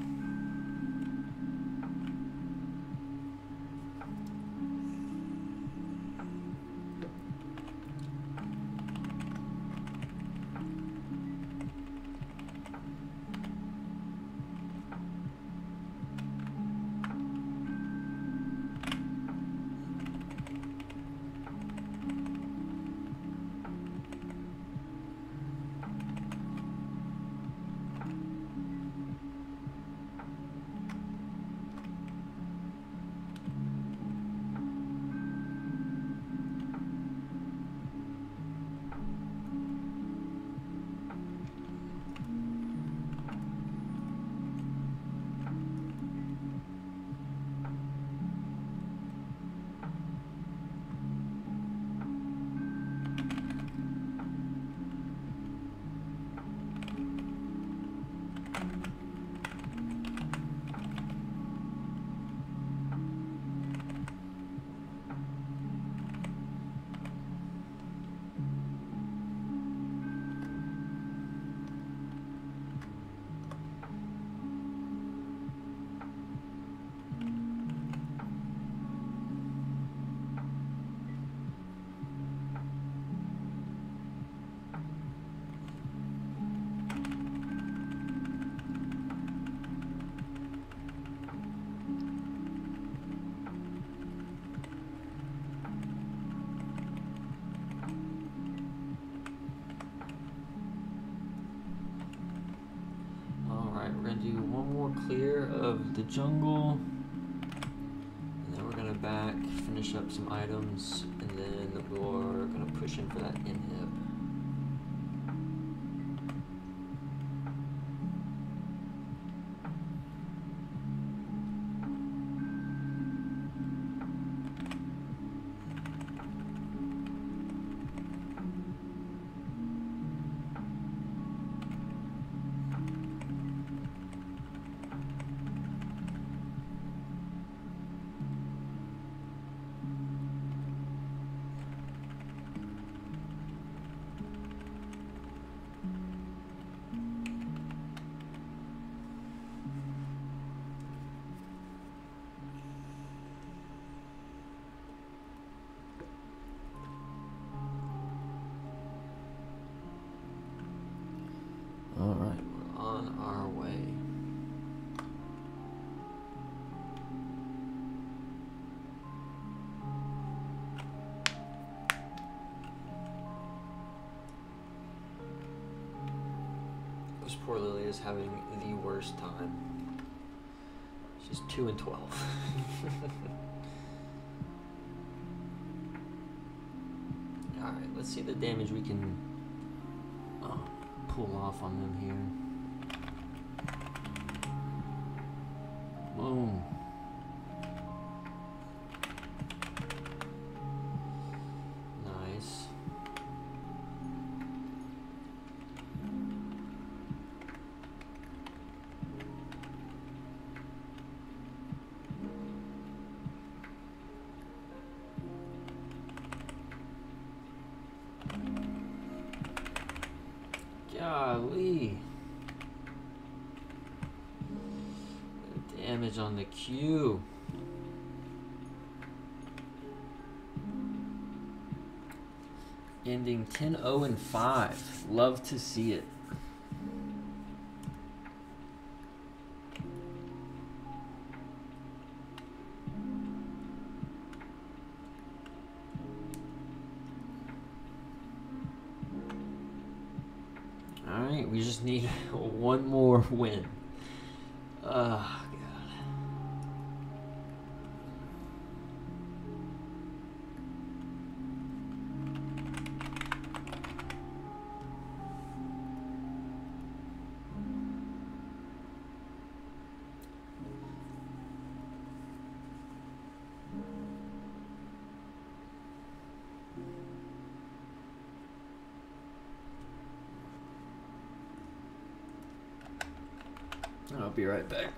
We're gonna do one more clear of the jungle, and then we're gonna back, finish up some items, and then we're gonna push in for that inhib. poor Lily is having the worst time. She's 2 and 12. Alright, let's see the damage we can pull off on them here. Boom. Nice. Golly. The damage on the Q. Ending 10-0 and 5. Love to see it. Alright, we just need one more win. God. I'll be right back.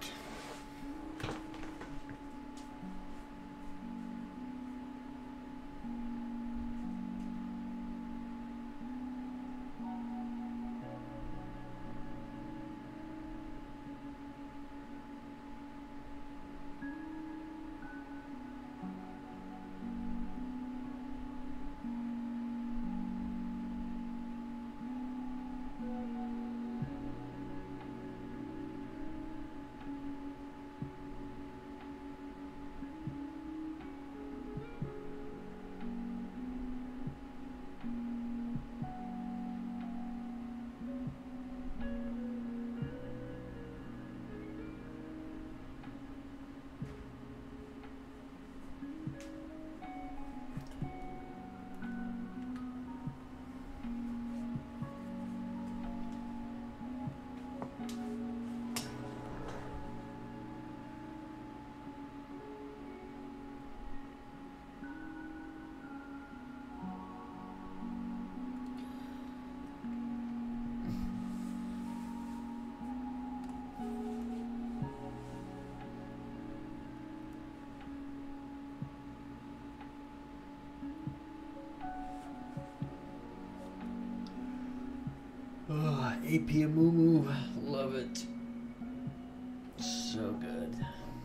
AP Amumu, love it. So good.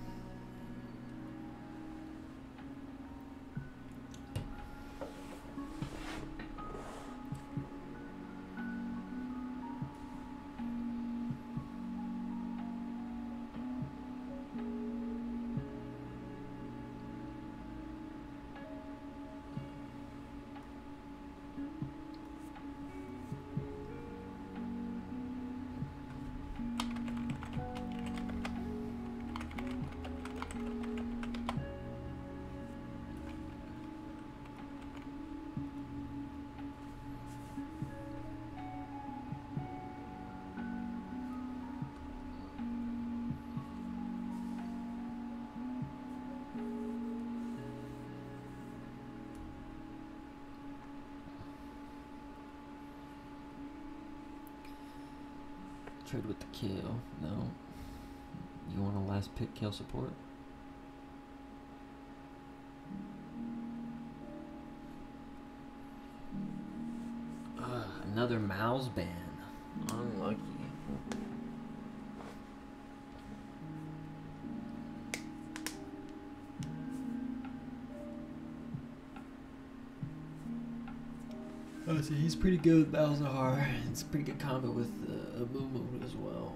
Trade with the kill. No. You want a last pick kill support? Another mouse ban. Unlucky. Oh, so he's pretty good with Balzahar. It's a pretty good combo with Amumu as well.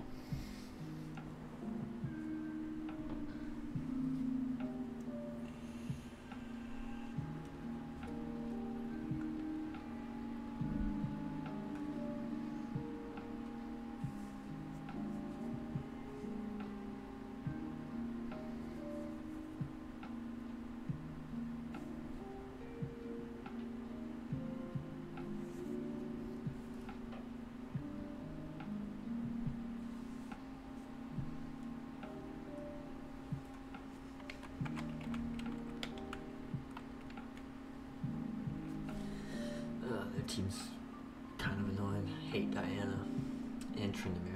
Their team's kind of annoying. Hate Diana and Tryndamere.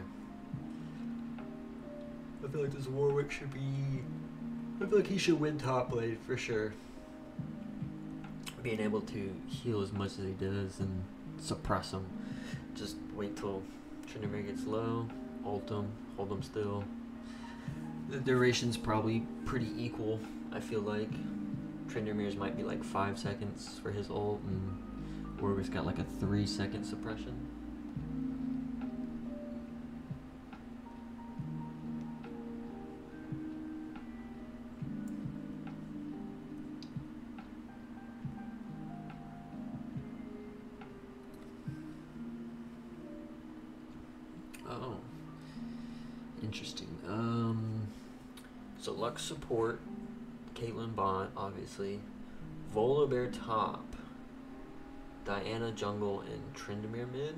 I feel like this Warwick should be... I feel like he should win top lane for sure. Being able to heal as much as he does and suppress him. Just wait till Tryndamere gets low, ult him, hold him still. The duration's probably pretty equal, I feel like. Tryndamere's might be like 5 seconds for his ult, and Warwick's got like a 3-second suppression. Oh, interesting. So Lux support, Caitlyn bot, obviously, Volibear top, Diana jungle, and Tryndamere mid.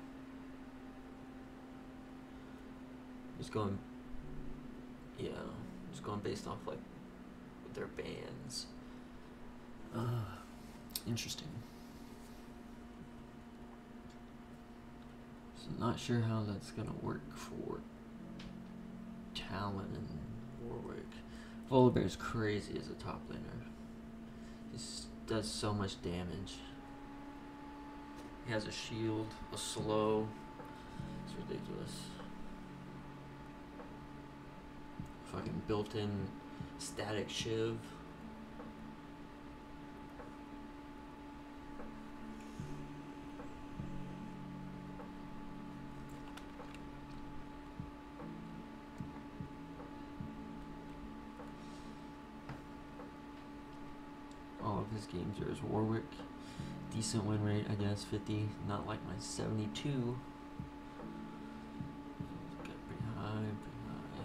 Just going, yeah, just going based off like their bans. Interesting. So not sure how that's gonna work for Talon and Warwick. Volibear's crazy as a top laner. He does so much damage. He has a shield, a slow. It's ridiculous. Fucking built-in static shiv. All of his games are as Warwick. Decent win rate, I guess, 50. Not like my 72. Got pretty high, pretty high.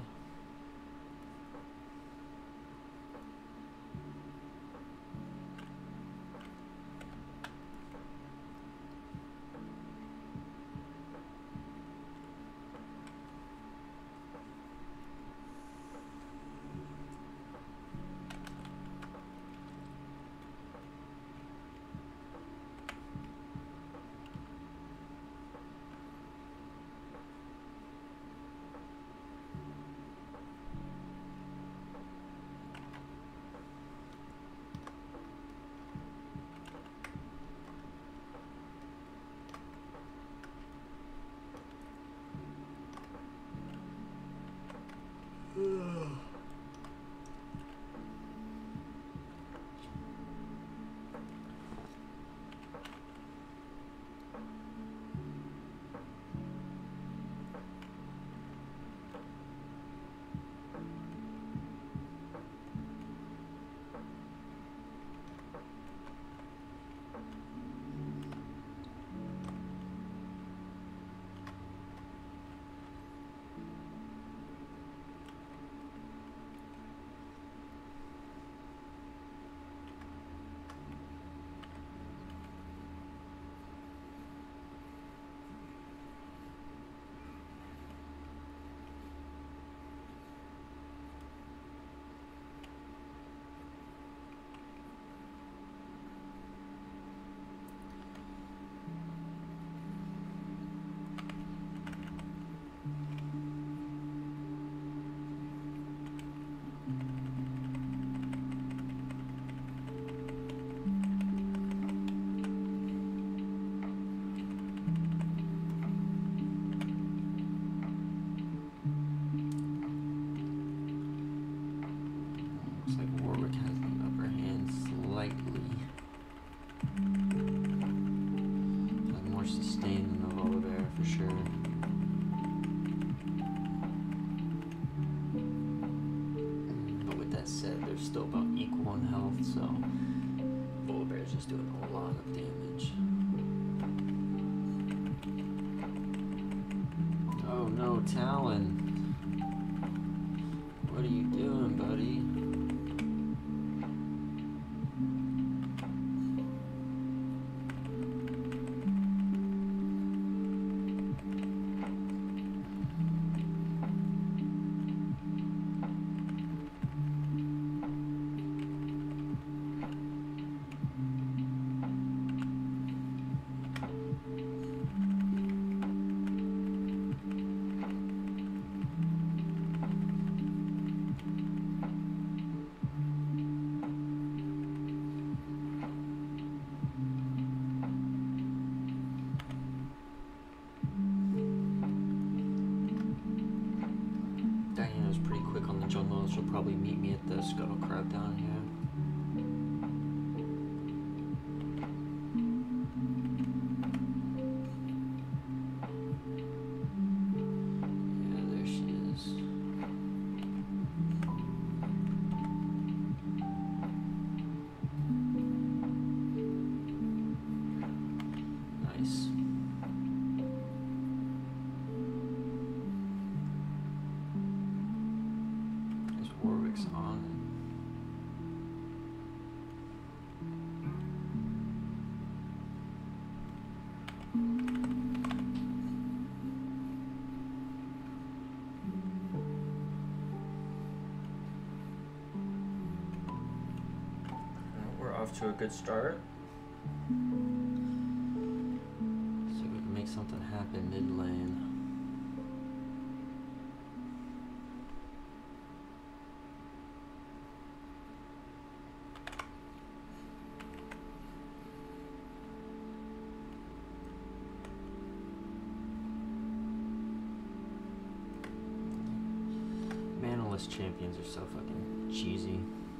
Still about equal in health, so Volibear's just doing a lot of damage. Oh no, Talon. What are you doing, buddy? which will probably meet me at the Scuttle Crab down here. Off to a good start. See if we can make something happen mid lane. Manaless champions are so fucking cheesy.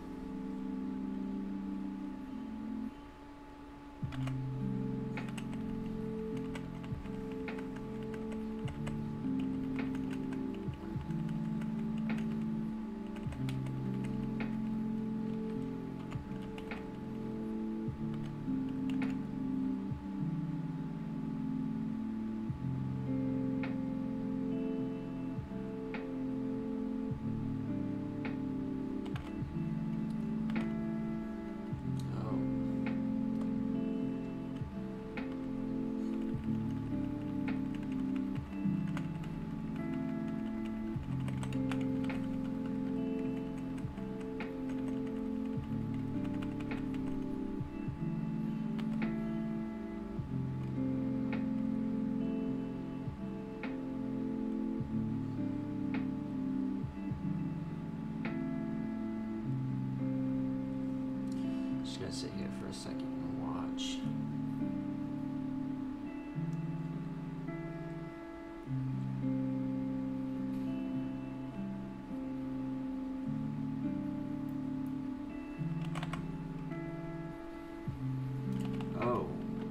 Gonna sit here for a second and watch. Oh.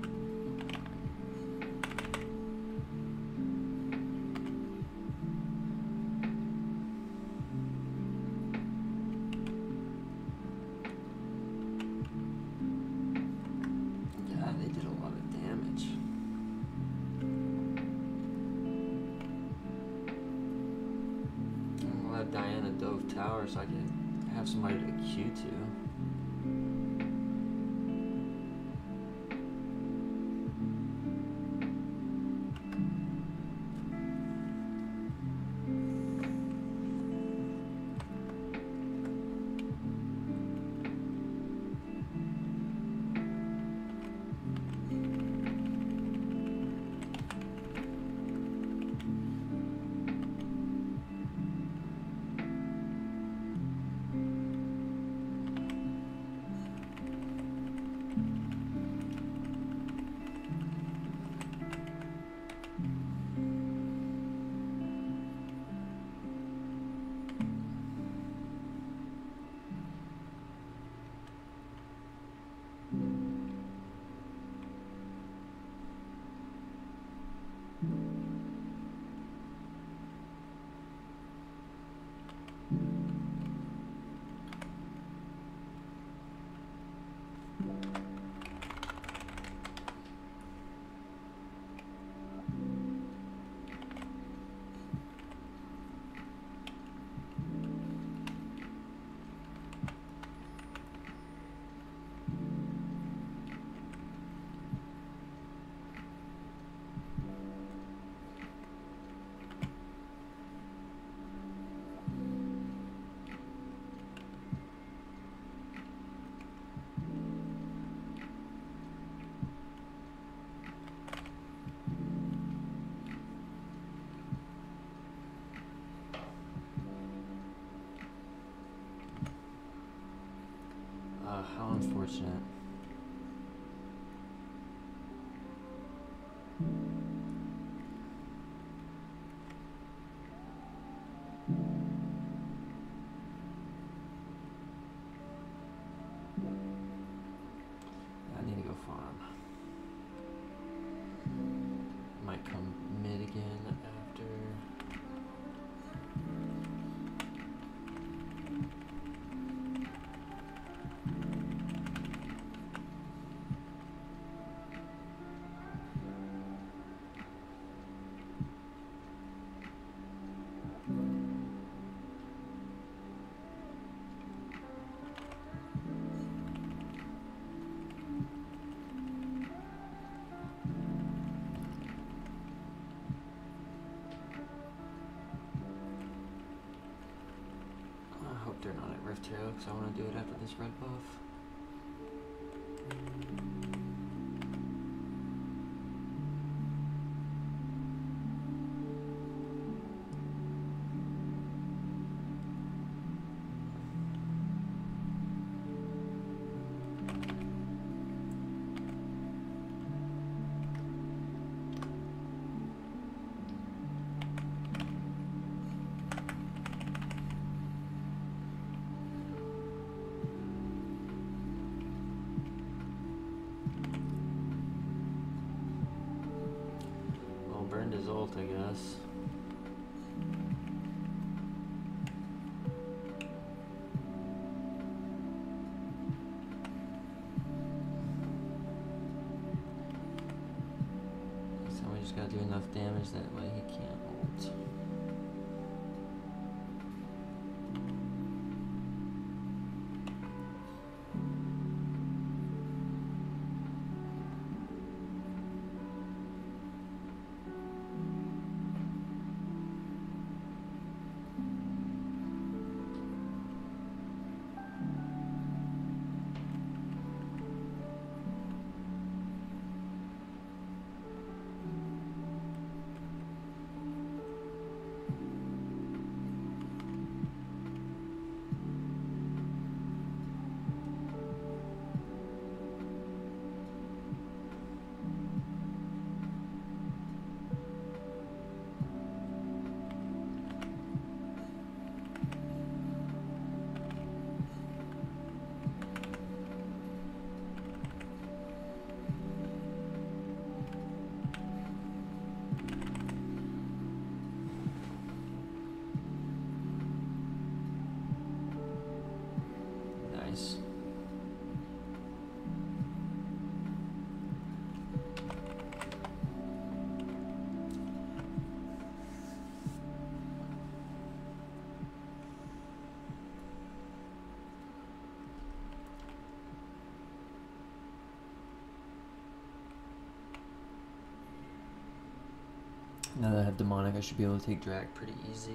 Diana dove tower so I can have somebody to queue to. How unfortunate. burned his ult, I guess. So we just gotta do enough damage that way he can't ult. Nice. Now that I have demonic, I should be able to take drag pretty easy.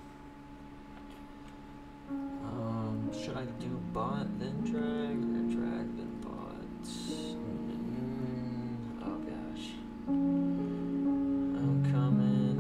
Should I do bot then drag or drag then bot? Oh gosh. I'm coming.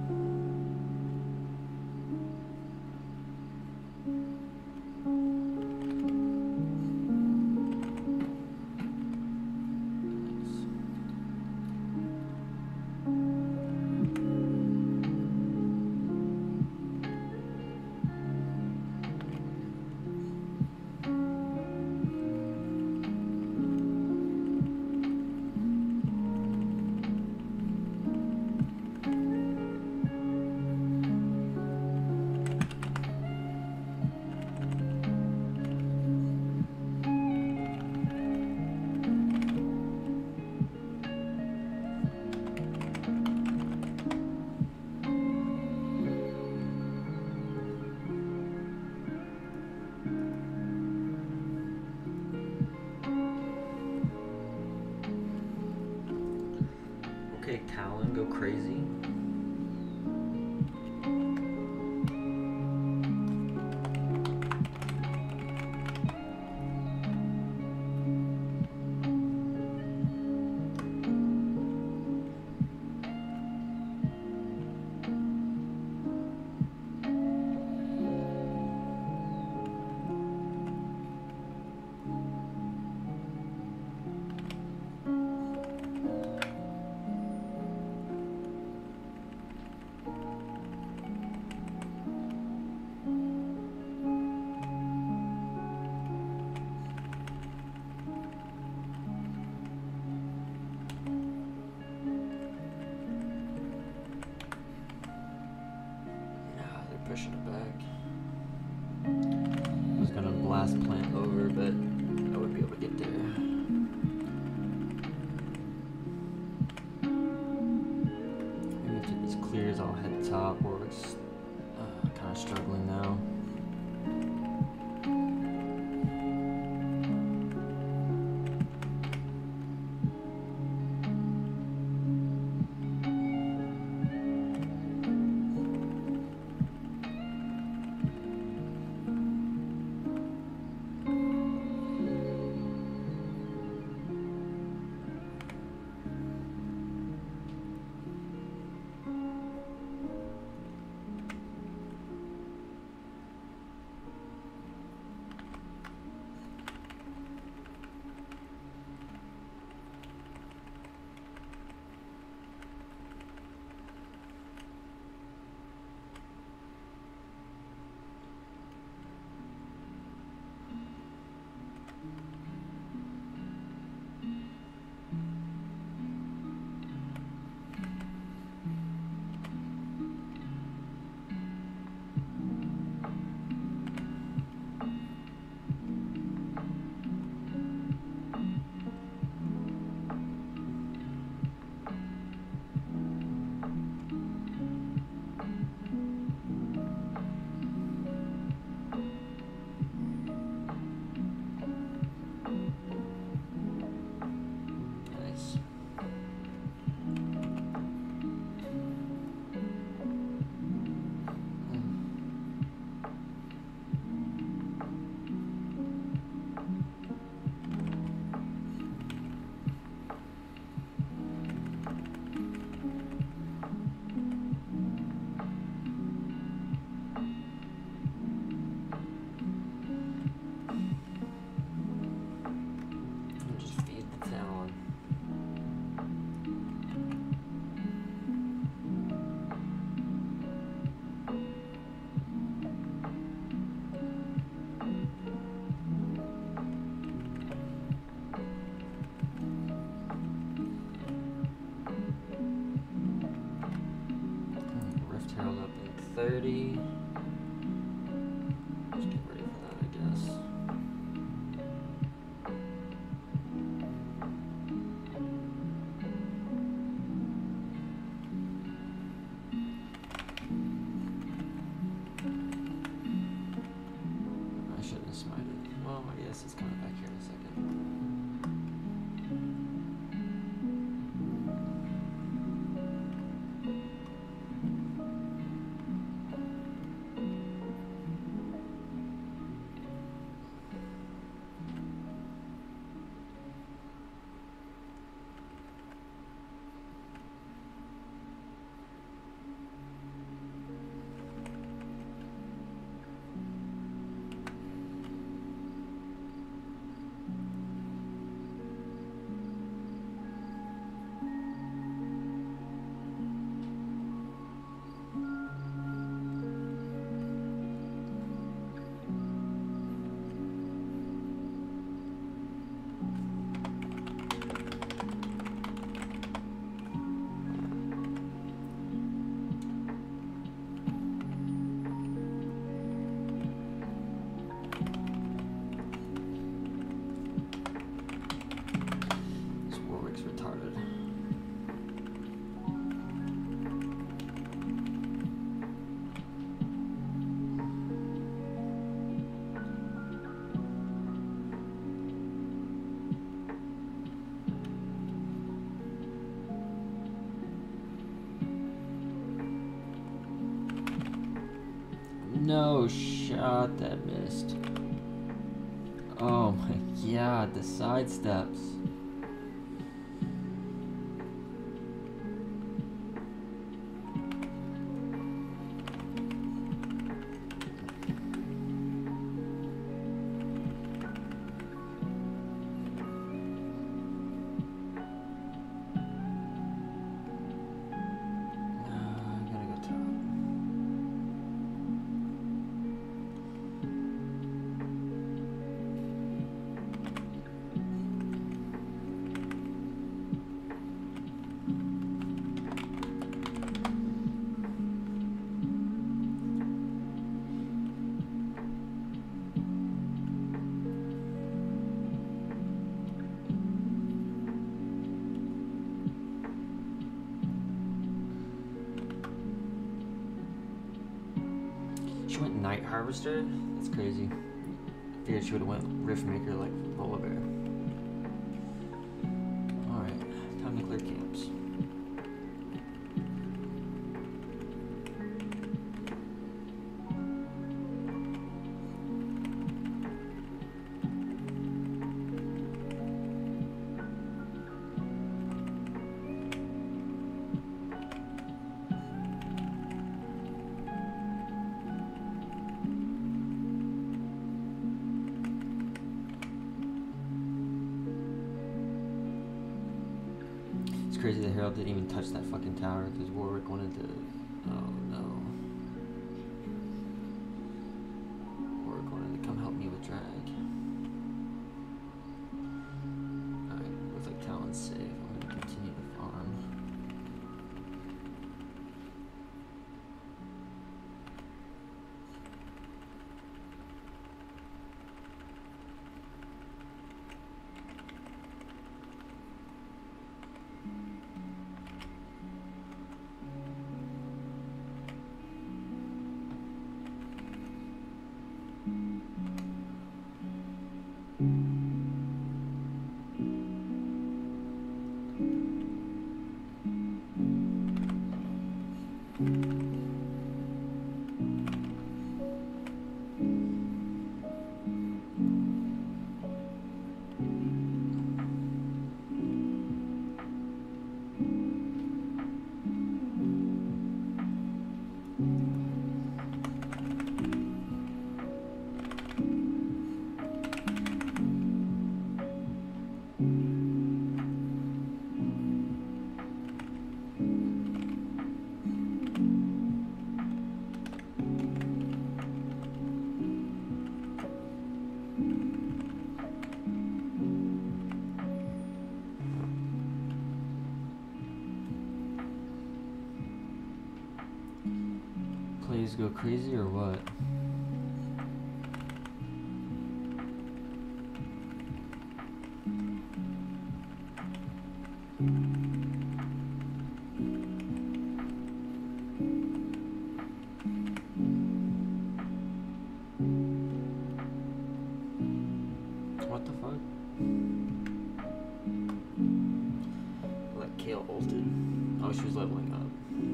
Okay, Talon, go crazy. Pushing it back. I was gonna blast plant over, but I would be able to get there. Maybe if these clears, I'll head top, or it's kind of struggling now. ready. Let's get ready for that, I guess. I shouldn't have smited. Well, I guess it's coming back here in a second. Retarded. No shot, that missed. Oh my god, the side steps. She went Night Harvester? That's crazy. Figured she would have went Riftmaker like Volibear. Alright, time to clear camps. Crazy the Herald didn't even touch that fucking tower because Warwick wanted to. Oh no. Warwick wanted to come help me with drag. Alright, looks like Talon's safe. I'm gonna continue to farm. Waves go crazy or what? What the fuck? Like Kale ulted. Oh, she was leveling up.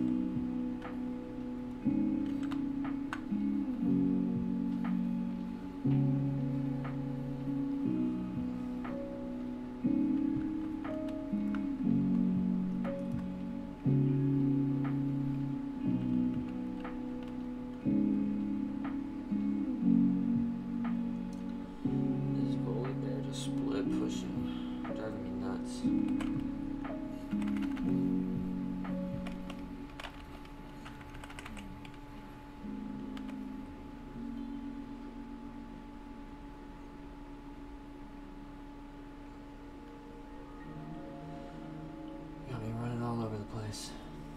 This bully bear just split pushing, driving me nuts. Got me running all over the place.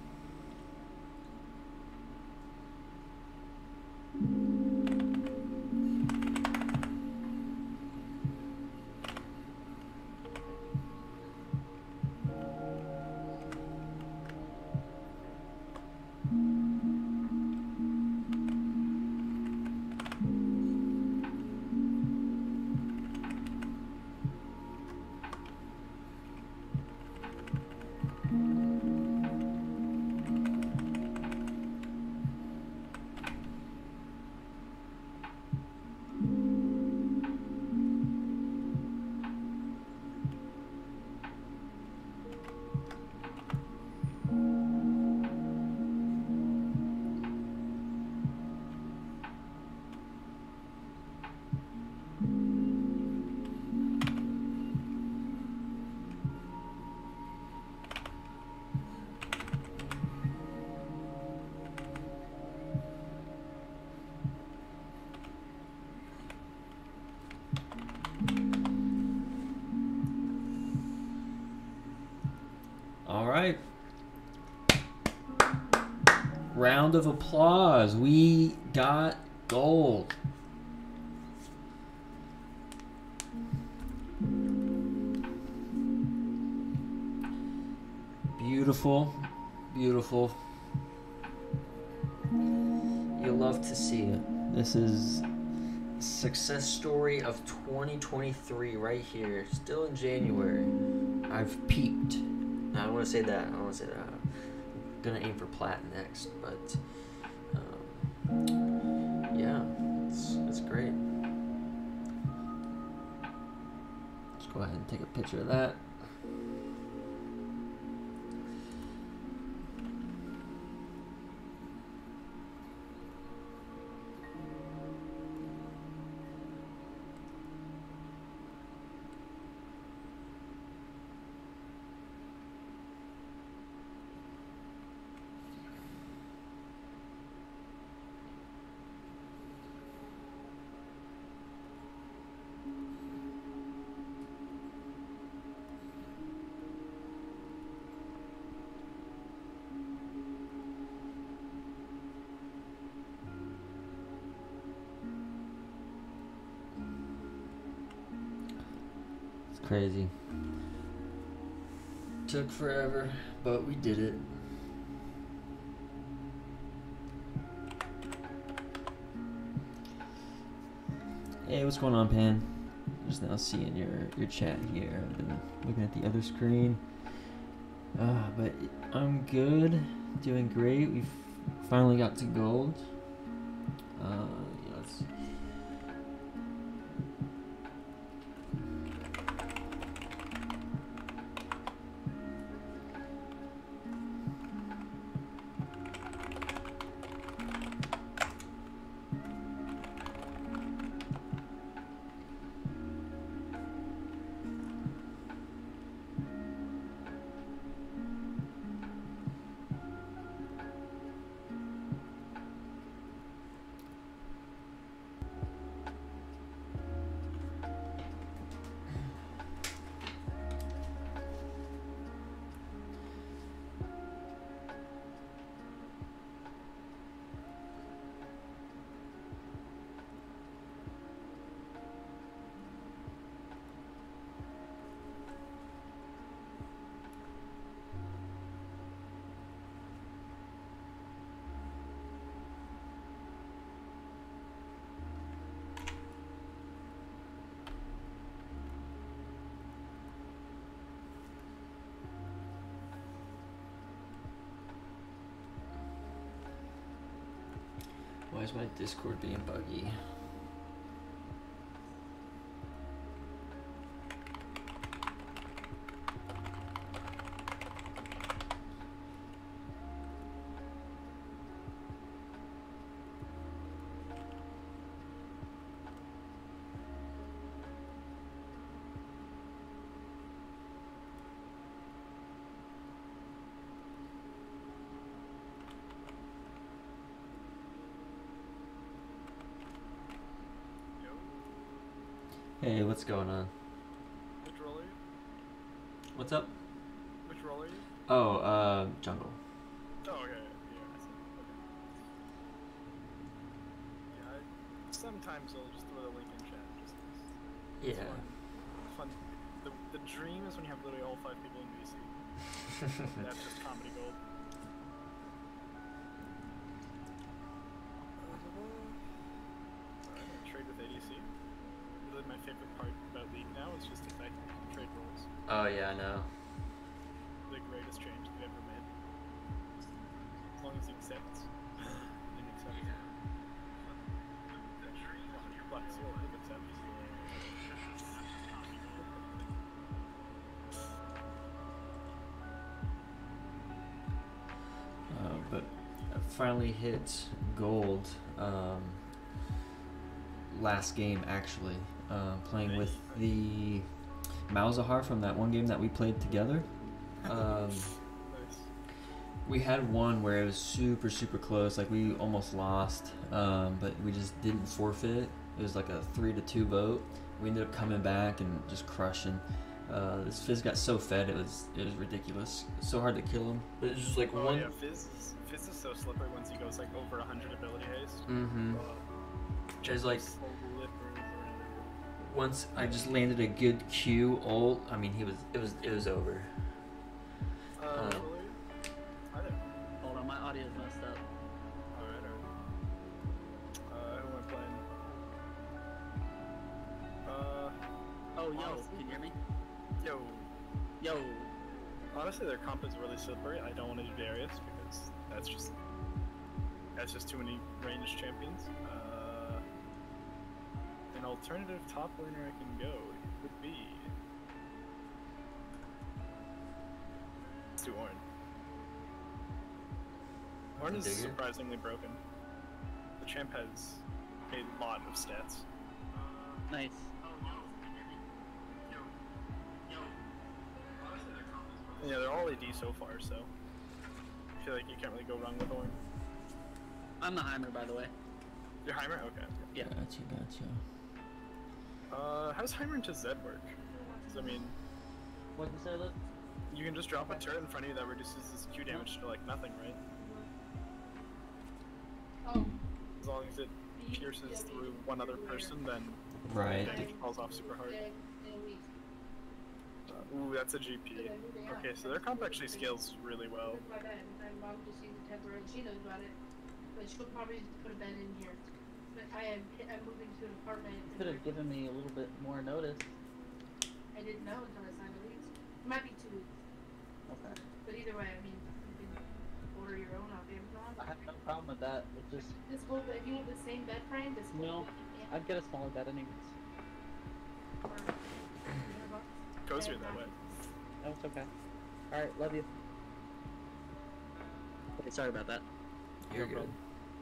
All right. Round of applause. We got gold. Beautiful, beautiful. You love to see it. This is a success story of 2023 right here. Still in January. I've peaked. I don't want to say that. I don't want to say that. I'm gonna aim for plat next, but yeah, it's great. Let's go ahead and take a picture of that. Crazy. Took forever, but we did it. Hey, what's going on, Pan? Just now seeing your chat here. I've been looking at the other screen. But I'm good, doing great. We've finally got to gold. Yeah, let's. Why is my Discord being buggy? Hey, what's going on? Which role are you? What's up? Which role are you? Oh, jungle. Oh, okay. Yeah, I see. Okay. Yeah, sometimes I'll just throw the link in chat. Just 'cause it's Yeah. fun. The dream is when you have literally all 5 people in VC. That's just comedy gold. Alright, I'll trade with ADC. Really, my favorite part about League now is just the fact that you can trade roles. Oh yeah, I know. The greatest change they've ever made. As long as he accepts. And accepts. Black Seal would accept. But I finally hit gold. Last game actually, playing with the Malzahar from that one game that we played together. Nice. We had one where it was super close, like we almost lost, but we just didn't forfeit. It was like a 3-2 vote. We ended up coming back and just crushing. This Fizz got so fed, it was ridiculous. It's so hard to kill him. But it's just like Oh one. yeah, Fizz is so slippery once he goes like over 100 ability haste. Mm-hmm. It's like Slippery around. once I just landed a good Q ult. I mean, it was over. Really? Hi there. Hold on, my audio's messed up. Alright. Who am I playing? Oh, yo, honestly- can you hear me? Yo. Yo. Honestly, their comp is really slippery. I don't want to do Darius because that's just too many ranged champions. An alternative top laner I can go would be. Let's do Ornn. Ornn is Digger? surprisingly broken. The champ has a lot of stats. Nice. Yeah, they're all AD so far, so I feel like you can't really go wrong with Ornn. I'm the Heimer, by the way. Your Heimer? Okay. Yeah. Gotcha. How does Heimer into Zed work? 'Cause, I mean, What'd you say, Luke? you can just drop a turret in front of you that reduces his Q damage to like nothing, right? As long as it pierces through one other person, then Right. damage falls off super hard. Ooh, that's a GP. Okay, so their comp actually scales really well. She knows about it, but she'll probably put a bed in here. But I'm moving to an apartment. Could have given me a little bit more notice. I didn't know until I signed the lease. It might be 2 weeks, Okay. but either way, I mean, you can order your own off Amazon. I have no problem with that. It just, This whole, if you want the same bed frame, this No, whole thing, I'd get a smaller bed anyways. for $100. Cozier that way. No, it's okay. Alright, love you. Okay, sorry about that. You're No good. problem.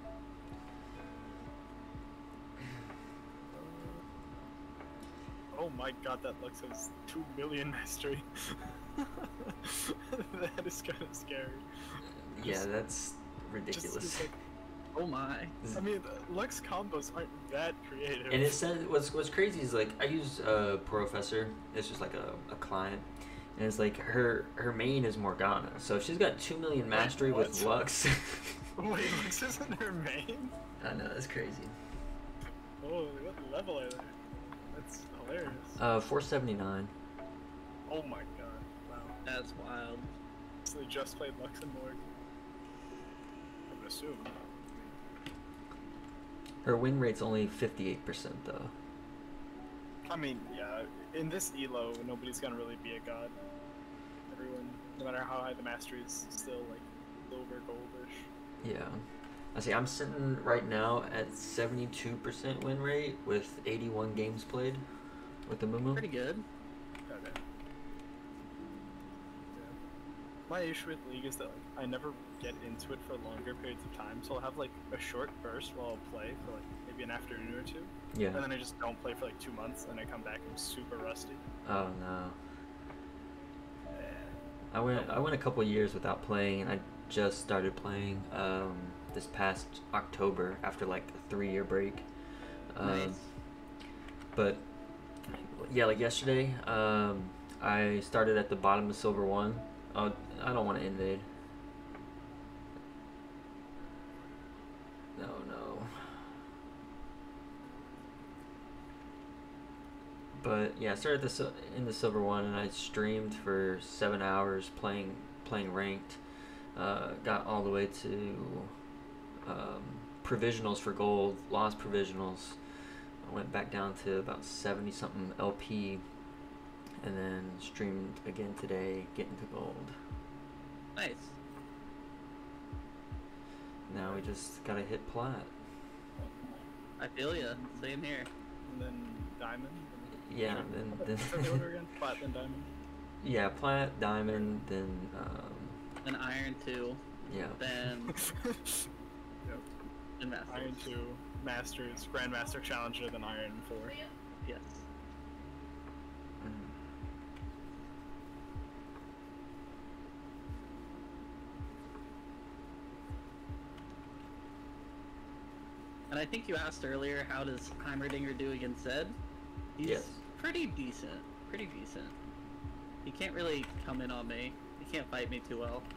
Oh my god, that Lux has 2 million mastery. That is kind of scary. Yeah, that's ridiculous. Just like, Oh my. I mean, Lux combos aren't that creative. And it says what's crazy is like I use Professor. It's just like a client, and it's like her main is Morgana. So if she's got 2 million mastery with what? Lux. Wait, Lux isn't her main? I know that's crazy. Oh, what level are they? That's hilarious. 479. Oh my god, wow. That's wild. So they just played Lux and Morg. I would assume. Her win rate's only 58% though. I mean, yeah, in this elo, nobody's gonna really be a god. Everyone, no matter how high the mastery is, still like silver, goldish. Yeah. I see. I'm sitting right now at 72% win rate with 81 games played with the Mumu. Pretty good. Okay. Yeah. My issue with League is that like I never get into it for longer periods of time, so I'll have like a short burst while I'll play for like maybe an afternoon or two, Yeah. and then I just don't play for like 2 months, and I come back and I'm super rusty. Oh no. I went a couple years without playing, and I just started playing this past October after like a 3-year break. Nice. But yeah, like yesterday, I started at the bottom of Silver 1. Oh, I don't want to invade. No. But yeah, I started in the Silver 1, and I streamed for 7 hours playing ranked. Got all the way to provisionals for gold, lost provisionals. I went back down to about 70 something LP, and then streamed again today, getting to gold. Nice. Now we just gotta hit plat. I feel ya. Same here. And then diamond. Yeah, then What's the order again? Plat, then diamond. yeah, plat, diamond, then Then Iron 2. yeah. Then Yep. and Masters. Iron 2, Masters, Grandmaster Challenger, then Iron 4. Yes. And I think you asked earlier, how does Heimerdinger do against Zed? He's Yes. pretty decent. Pretty decent. He can't really come in on me. He can't fight me too well.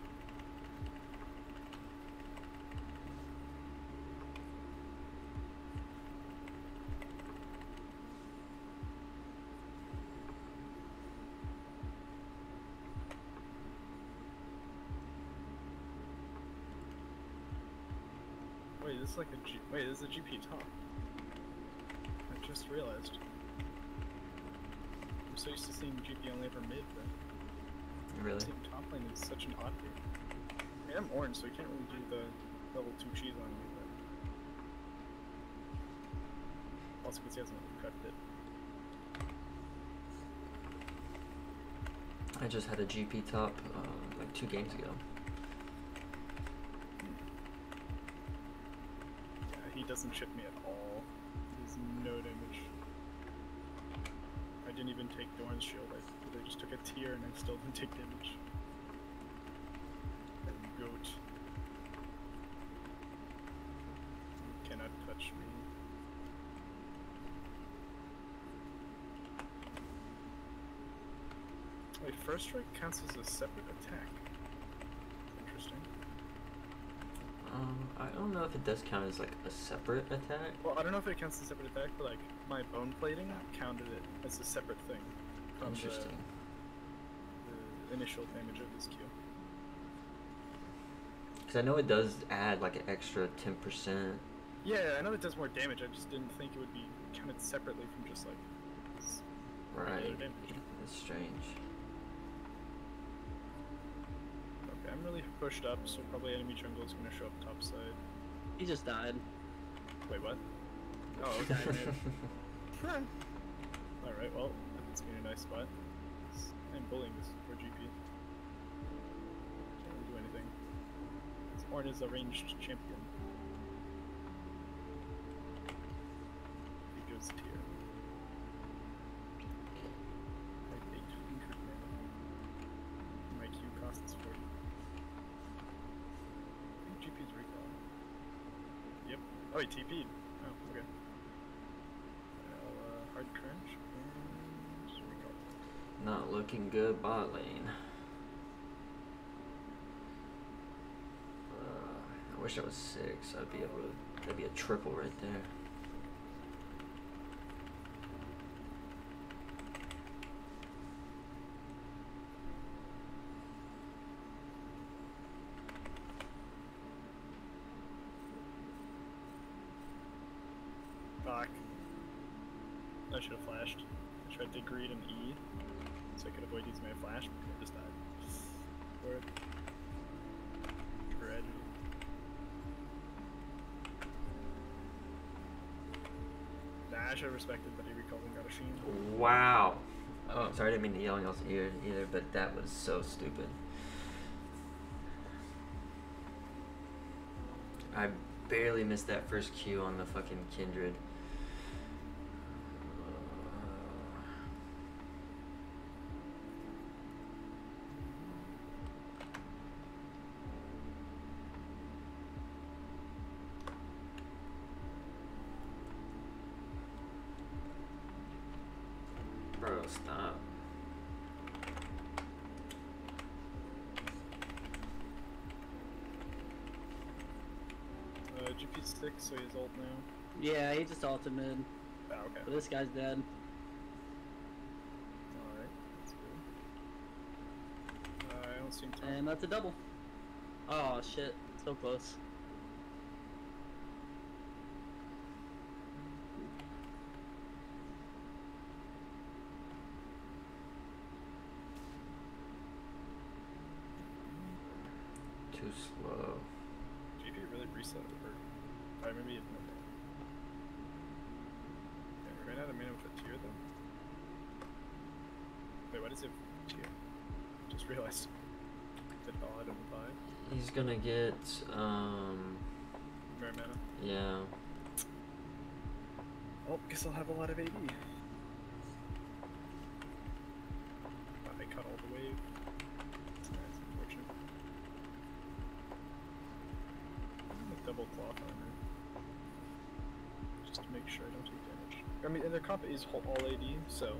Wait, this is like a G. Wait, this is a GP top. I just realized. I'm so used to seeing GP only ever mid, but Really? seeing top lane is such an odd thing. I mean, I'm orange, so you can't really do the level 2 cheese on me, but also because he hasn't prepped it. I just had a GP top like 2 games ago. Yeah, he doesn't chip me at all. He does no damage. I didn't even take Dorn's shield. I literally just took a tier and I still didn't take damage. Goat. You cannot touch me. Wait, first strike counts as a separate attack. Interesting. I don't know if it does count as like a separate attack. Well, I don't know if it counts as a separate attack, but like my bone plating counted it as a separate thing from Interesting. the initial damage of his Q. Because I know it does add like an extra 10%. Yeah, I know it does more damage. I just didn't think it would be counted separately from just like his regular Right. damage. It's strange. Okay, I'm really pushed up, so probably enemy jungle is gonna show up top side. He just died. Wait, what? Oh, He okay. died mid. Alright, well, that puts me in a nice spot. I'm bullying this for GP. Can't really do anything. Orn is a ranged champion. He goes tier. I have 800 mana. My Q costs 40. I think GP's recall. Yep. Oh, he TP'd. Oh, okay. Hard crunch and recall. Not looking good bot lane. I wish I was 6. I'd be able to. That'd be a triple right there. Fuck. I should have flashed. I tried to greed an E so I could avoid using my flash, but I just died. Word. Tragedy. should have respected that he recalled and got a sheen. Wow. Oh, sorry, I didn't mean to yell in y'all's ear either, but that was so stupid. I barely missed that first Q on the fucking Kindred. Bro, stop. GP's 6, so he's ult now. Yeah, he just ulted mid. Oh, okay. But this guy's dead. Alright, that's good. I don't see him turn. And that's a double. Oh shit, so close. Too slow. GP really reset over. Alright, maybe it. Okay, we ran out of mana with a tier though. Wait, why does it have tier? Just realized. The dot and the 5. He's gonna get, Rare mana. yeah. Oh, guess I'll have a lot of AD. I cut all the wave. That's unfortunate. I'm gonna double cloth armor. Just to make sure I don't take damage. I mean, and their comp is all AD, so.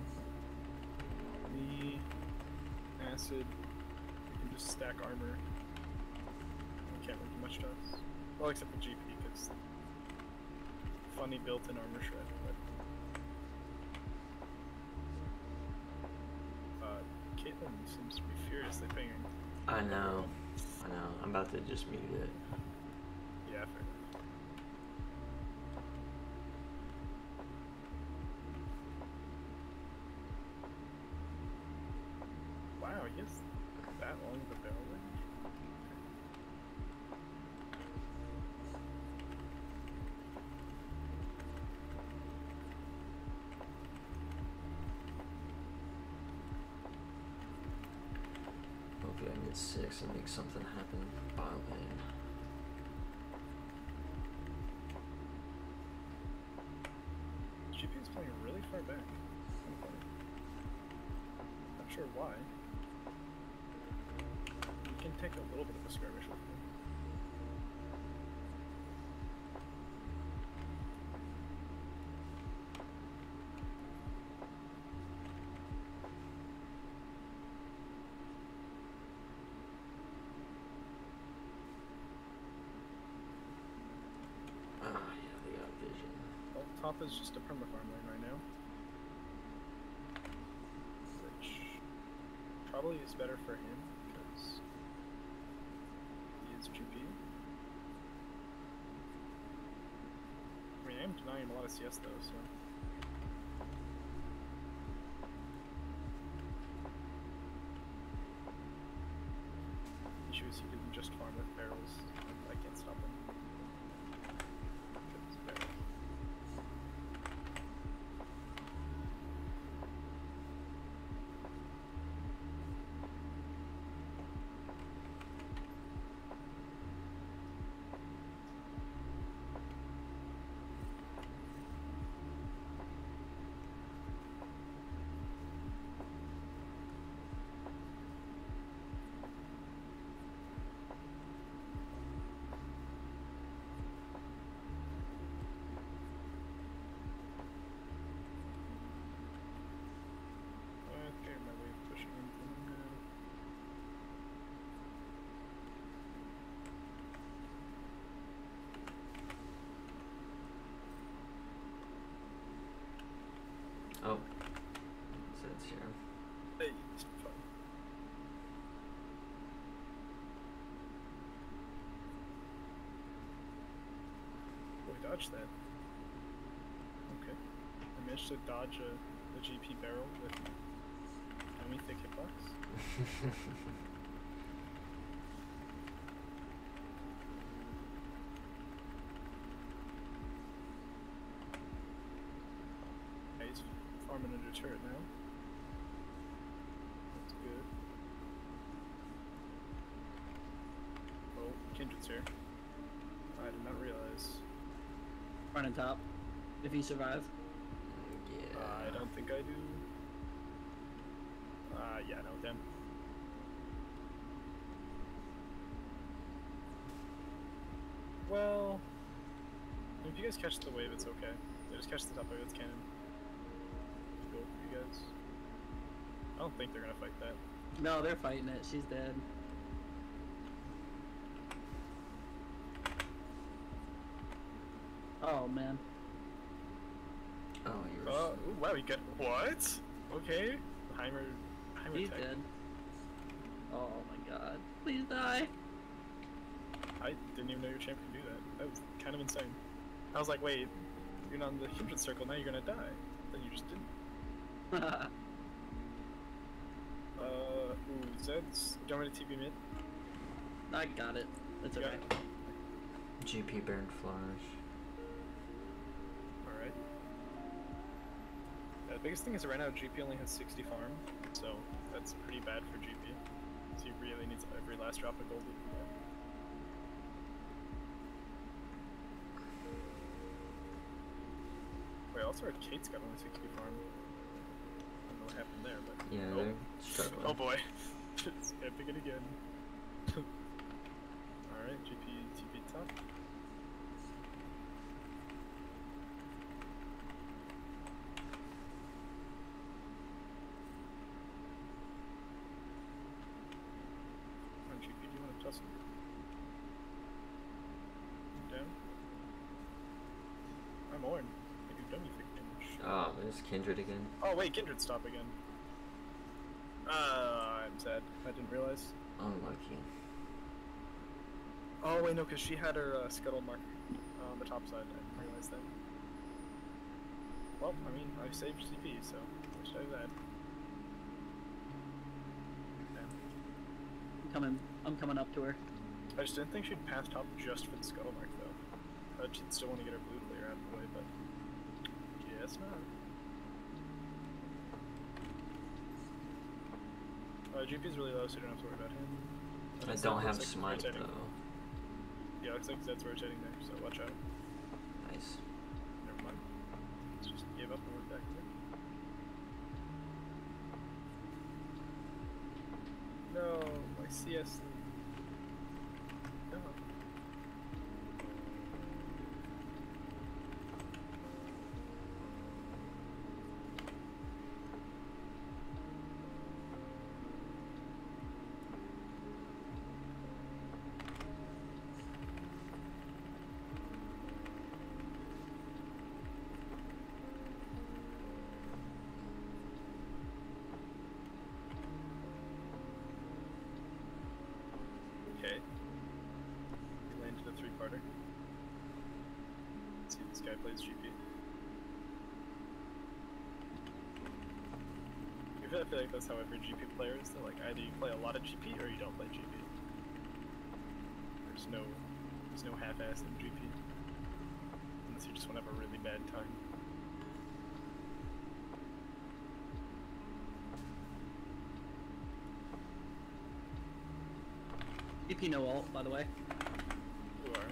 Me, acid, we can just stack armor. It can't really do much to us. Well, except for GP, because funny built-in armor shred, but Caitlyn seems to be furiously pinging. I know. I'm about to just mute it. Yeah, fair enough. Wow, he has that long of a barrel range? Hopefully I can get 6 and make something happen. Bottom lane. GP is playing really far back. Kind of funny. Not sure why. We can take a little bit of a skirmish with him. Ah, yeah, they got vision. Well, top is just a permafarm lane right now. Which probably is better for him because he is GP. I mean, I am denying him a lot of CS though, so. Issue is he didn't just farm with barrels. I can't stop him. It's barrels. Okay, my way of pushing him through now. Oh. So it's here. Hey, it's fun. Oh, we dodged that. Okay. I managed to dodge the GP barrel with dummy thick hitbox. a turret now. That's good. Oh, Kindred's here. I did not realize. Running top. If you survive. Yeah. I don't think I do. Yeah, no, damn. Well, if you guys catch the wave, it's okay. Yeah, just catch the top wave, it's cannon. It's cool for you guys. I don't think they're gonna fight that. No, they're fighting it. She's dead. Oh man. Oh, you're. Ooh, wow, you got what? Okay, Heimer He's tech. dead. Oh my god. Please die. I didn't even know your champ could do that. That was kind of insane. I was like, wait, you're not in the kindred circle, now you're gonna die. Then you just didn't. Ooh, Zeds, do you want me to TP mid? I got it. That's You got okay. it? GP Baron Flourish. Alright. Yeah, the biggest thing is right now GP only has 60 farm, so that's pretty bad for GP. So he really needs every last drop of gold he can get. Wait, also our Kate's got only 60 farm. I don't know what happened there, but... Yeah, oh. they're struggling. Oh boy. It's epic it again. Alright, GP TP top. Come on, GP, do you want to tussle? Down? I'm Orn. If you've done anything damage. Oh, there's Kindred again. Oh wait, Kindred stop again. I'm sad. I didn't realize. Unlucky. Oh wait, no, because she had her scuttle mark on the top side. I didn't realize that. Well, I mean, I saved CP, so what should I do that? Damn. I'm coming up to her. I just didn't think she'd pass top just for the scuttle mark, though. She'd still want to get her blue clear out of the way, but guess not. GP's really low, so you don't have to worry about him. I Zed don't have looks like smite rotating. though. Yeah, looks like Zed's rotating there, so watch out. Nice. Never mind. Let's just give up and work back there. No, my CS. No. Okay. We landed a three-parter. Let's see if this guy plays GP. I feel like that's how every GP player is. They're like, either you play a lot of GP or you don't play GP. There's no half-ass in GP. Unless you just want to have a really bad time. GP no ult, by the way. You alright?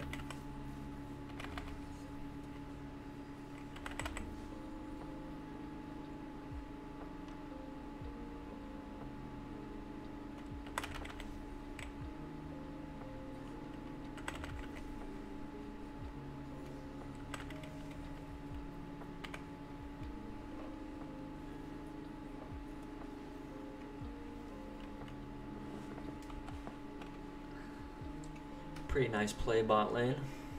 Pretty nice play bot lane.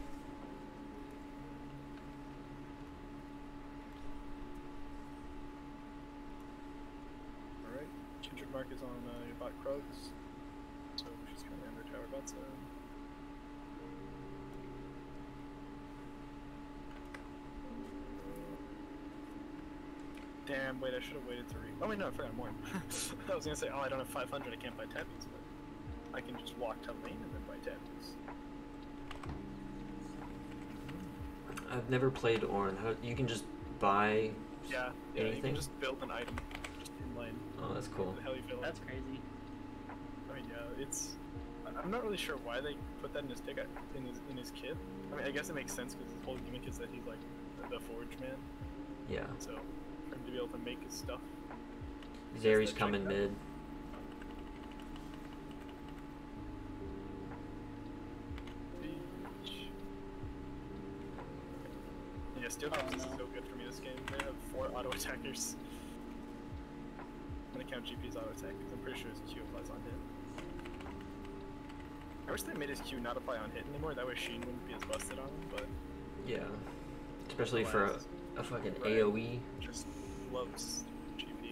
Alright. Kindred Mark is on your bot Krugs. So she's currently under tower bot zone. Damn, wait, I should have waited to read. Oh wait, no, I forgot more. I was gonna say, oh, I don't have 500, I can't buy tabbies, but I can just walk to lane and then buy tabbies. I've never played Ornn. You can just buy Yeah, yeah, you Anything? can just build an item just in lane. Oh, that's cool. The hell you feel That's crazy. I mean, yeah, it's. I'm not really sure why they put that in his ticket, in his kit. I mean, I guess it makes sense because his whole gimmick is that he's like the forge man. Yeah. So for him to be able to make his stuff. Zeri's that coming checked out? mid. Yeah, Steel Caps is so good for me this game. They have 4 auto attackers. I'm gonna count GP's auto attack because I'm pretty sure his Q applies on hit. I wish they made his Q not apply on hit anymore. That way Sheen wouldn't be as busted on him. But Yeah. Especially for a fucking Right. AoE. just loves GP.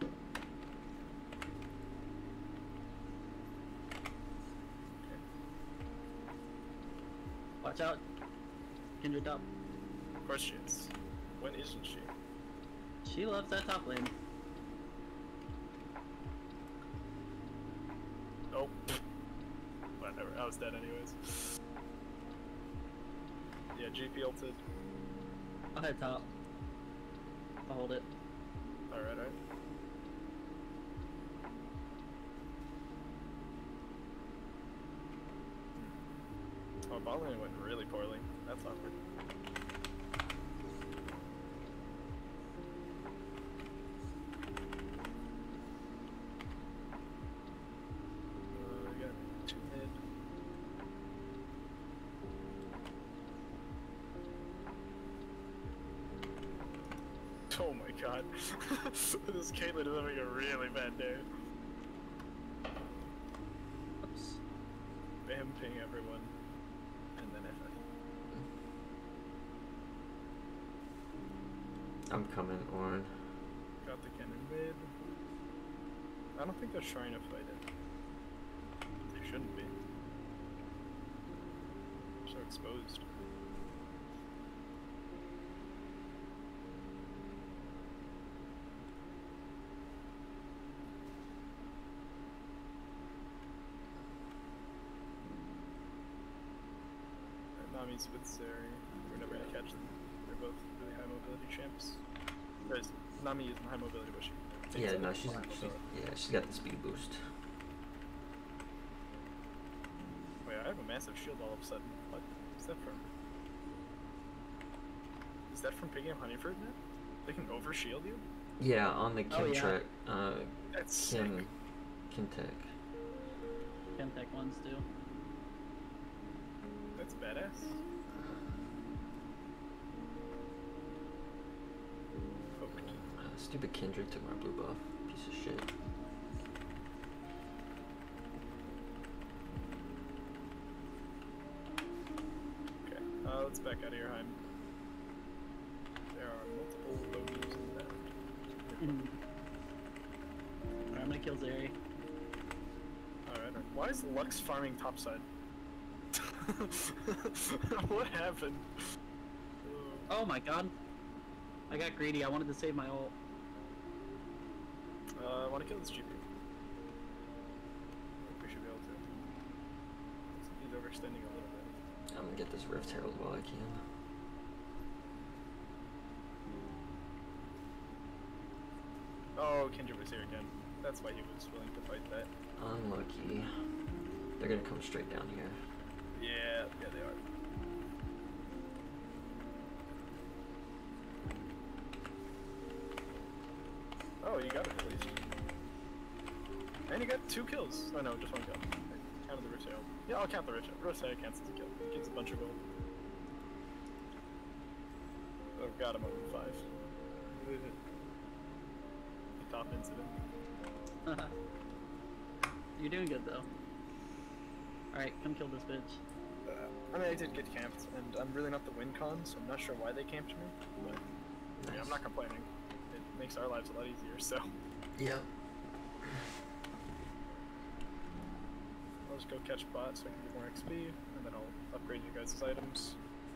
Watch out. Kindred top. Of course she is. When isn't she? She loves that top lane. Oh. Whatever. I was dead anyways. Yeah, GP ulted. I'll head top. I'll hold it. Alright. Oh, bot lane went really poorly. That's awkward. We got 2 mid. Oh my god. This Caitlyn is having a really bad day. Oops. Bam ping everyone. And then FF. I'm coming, Orn. Got the cannon mid. I don't think they're trying to fight it. They shouldn't be. They're so exposed. Nami's with Zeri. We're never gonna catch them. They're both really high mobility champs. Whereas Nami isn't high mobility, but she. Yeah, takes no, up she's high mobility. she's got the speed boost. Wait, I have a massive shield all of a sudden. What is that from? Is that from picking up Honeyford now? They can over shield you? Yeah, on the Oh, yeah. Kimtrek, That's sick. Kimtech. Femtech ones do. That's badass. Poked. Stupid Kendrick took my blue buff. Piece of shit. Okay, let's back out of here, Heim. There are multiple bogeys in that. Alright, I'm gonna kill Zeri. Alright, why is Lux farming topside? What happened? Oh my god. I got greedy. I wanted to save my ult. I want to kill this GP. We should be able to. He's overextending a little bit. I'm gonna get this Rift Herald while I can. Oh, Kendrick was here again. That's why he was willing to fight that. Unlucky. They're gonna come straight down here. Yeah, they are. Oh, you got it at least. And you got 2 kills. Oh no, just 1 kill. I counted the Rift Herald. Yeah, I'll count the Rift Herald. Rift Herald counts as a kill. It gives a bunch of gold. Oh god, I'm up in 5. The top incident. You're doing good though. Alright, come kill this bitch. I mean, I did get camped, and I'm really not the win con, so I'm not sure why they camped me, but yeah, I'm not complaining. It makes our lives a lot easier, so Yep. I'll just go catch bot so I can get more XP, and then I'll upgrade you guys' items.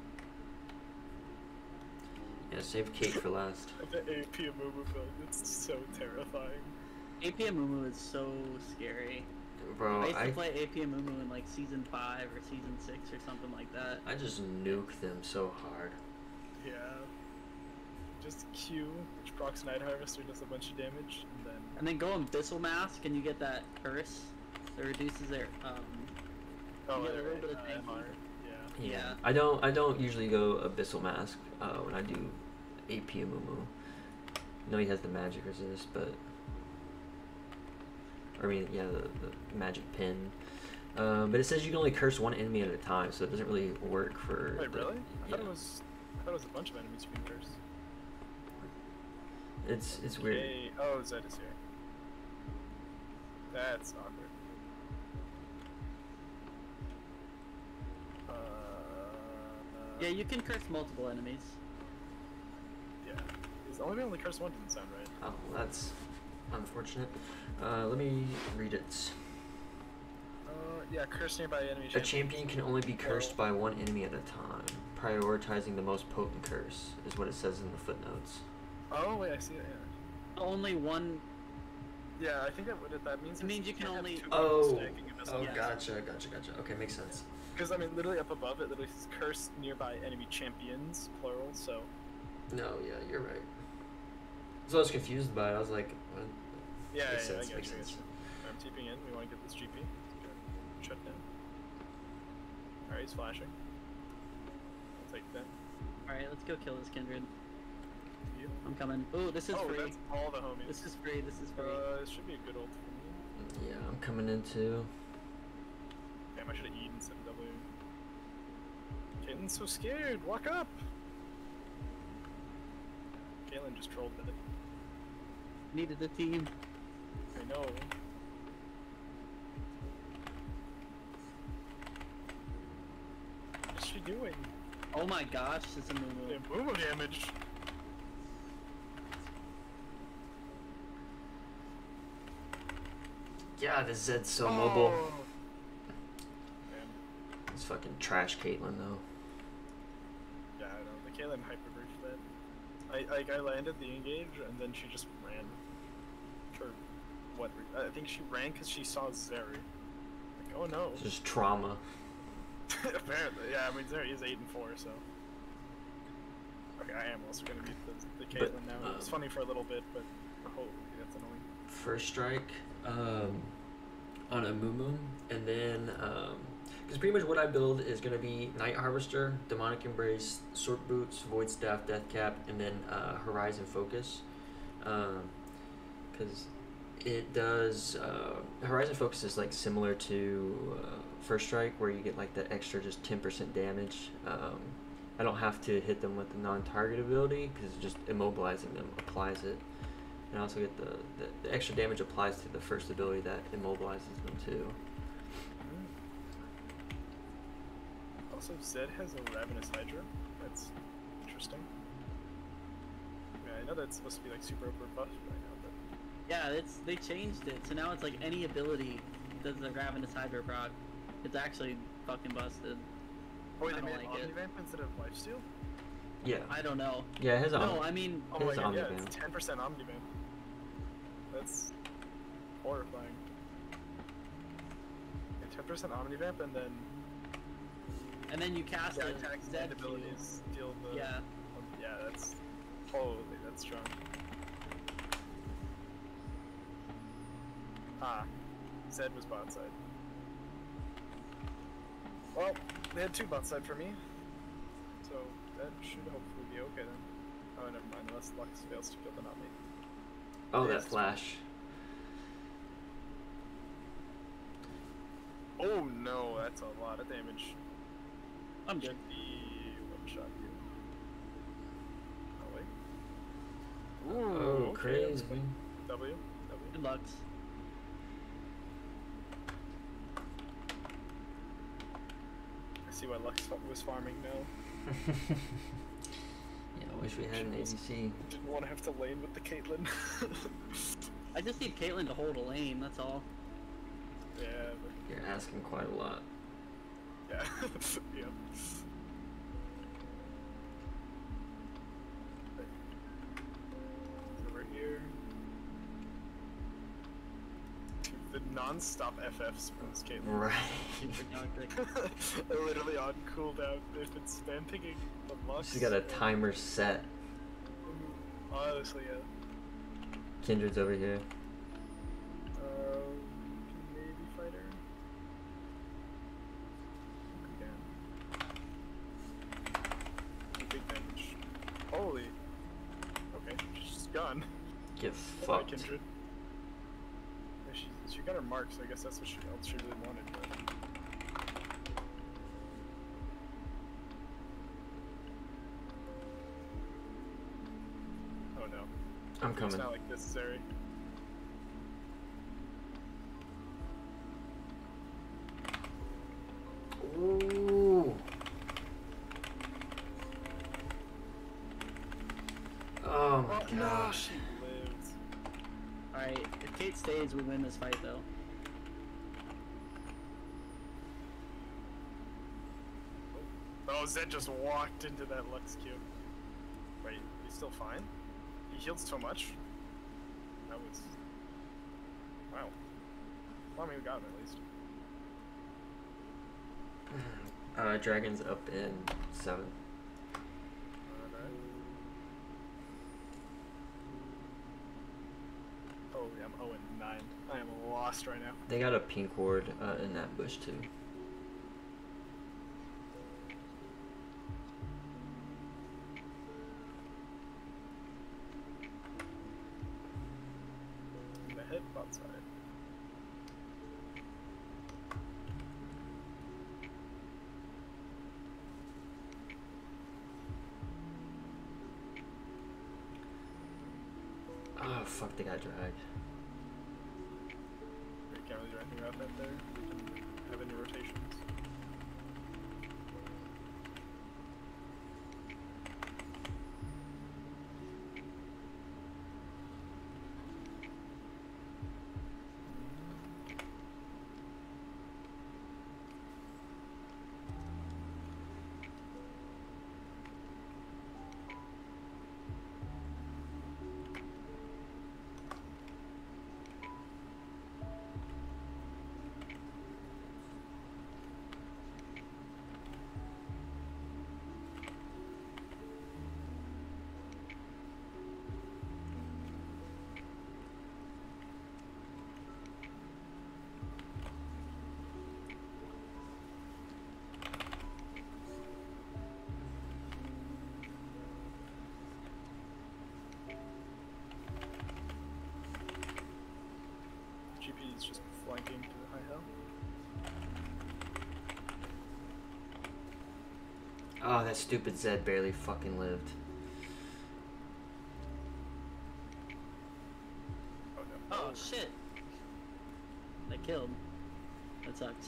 Yeah, save Kate for last. The AP Amumu build, it's so terrifying. AP Amumu is so scary. Bro, I used to I play AP Amumu in like season 5 or season 6 or something like that. just nuke them so hard. Yeah. just Q, which procs Night Harvester, does a bunch of damage, And then go Abyssal Mask, and you get that curse that reduces their oh, you get a right, little bit of tanky. MR, yeah. Yeah. I don't usually go Abyssal Mask when I do AP Amumu. I know he has the magic resist, but I mean, yeah, the magic pin. But it says you can only curse one enemy at a time, so it doesn't really work for. Wait, really? I Yeah. thought it was a bunch of enemies you can curse. It's weird. Okay. Oh, Zed is here. That's awkward. Yeah, you can curse multiple enemies. Yeah. He's only been able to curse one, doesn't sound right. Oh, that's unfortunate. Let me read it. Yeah, curse nearby enemy. A champion can only be cursed by one enemy at a time. Prioritizing the most potent curse is what it says in the footnotes. Oh wait, I see it. Yeah. Only one. Yeah, I think that means. It means you can can't have only- two people Oh, stacking Abyssal Yes. gotcha. Okay, makes sense. Because I mean, literally up above it, literally says curse nearby enemy champions, plural. So. No, yeah, you're right. So I was confused by it. I was like, what? Yeah, Makes yeah, sense, I get makes you. sense. I'm TPing in. We want to get this GP. Shut down. Alright, he's flashing. I'll take that. Alright, let's go kill this Kindred. You. I'm coming. Ooh, this is Oh, free. that's all the homies. This is free. This is free. This should be a good ult for me. Yeah, I'm coming in too. Damn, I should have eaten some W. Caitlin's so scared. Walk up. Caitlin just trolled with it. Needed a team. I know. What's she doing? Oh my gosh, it's a Mumu. Damn, Mumu damage. Yeah, this Zed's so mobile. Oh. Damn. It's fucking trash Caitlyn though. Yeah, I know. The Caitlyn hyper-briefed that. I landed the engage and then she just ran. For what? I think she ran because she saw Zeri. Like, oh no. It's just trauma. Apparently, yeah. I mean, Zeri is 8 and 4, so. Okay, I am also gonna beat the Caitlyn But, now. It was funny for a little bit, but holy, that's annoying. First strike on a Mumu, and then because pretty much what I build is gonna be Night Harvester, Demonic Embrace, Sword Boots, Void Staff, Death Cap, and then Horizon Focus. Because it does Horizon Focus is like similar to First Strike, where you get like the extra just 10% damage. I don't have to hit them with the non-target ability because just immobilizing them applies it. And I also get the extra damage applies to the first ability that immobilizes them too. Also, Zed has a Ravenous Hydra. That's interesting. Yeah, I know that's supposed to be like super over buffed right now, but Yeah, they changed it, so now it's like any ability does the Ravenous Hydra proc. It's actually fucking busted. oh wait, I they don't made like it. Omnivamp instead of Lifesteal? Yeah, I don't know. yeah, his No, I mean, Oh my His god, yeah, Omnivamp. it's 10% Omnivamp. That's horrifying. Yeah, 10% Omnivamp and then you cast Zed a attacks Zed and Q. abilities deal the... Yeah. Yeah, that's... Holy, that's strong. Ah, Zed was bot side. Well, they had 2 bot side for me, so that should hopefully be okay then. Oh, never mind, unless Lux fails to kill the not me. oh Yes. that flash. Oh no, that's a lot of damage. I'm good. Should be one-shot you. Oh wait. Ooh, Oh, okay, crazy. that's fine. W. Good luck. I see why Lux was farming now. Yeah, I wish we had an ABC. Didn't want to have to lane with the Caitlyn. I just need Caitlyn to hold a lane, that's all. Yeah, but You're asking quite a lot. yeah. Yeah. Over here. Dude, the non-stop FFs from this Caitlyn. Right. Super toxic. Literally on cooldown. They've been spam picking the Lux. She's got a timer set. Honestly, yeah. Kindred's over here. Maybe fighter. Again. Big damage. Holy. Okay, she's gone. Get Bye, fucked. Kindred. Yeah, she got her mark, so I guess that's what else she really wanted. But... Oh no. I'm It's coming. not like necessary. Ooh. Oh my No, gosh. she lived. Alright, if Kate stays, we win this fight though. Oh, Zed just walked into that Lux Q. Wait, he's still fine? He healed so much? That was... Wow. Well, I mean, we got him at least. Dragon's up in 7. Alright. Oh, yeah, I'm 0-9. I am lost right now. They got a pink ward in that bush too. I'm gonna hit bot side. Oh fuck, they got dragged. We can't really do anything about that there. We can have any rotations. GP is just flanking to the high hill. Oh, that stupid Zed barely fucking lived. Oh no. Oh shit! They killed. That sucks.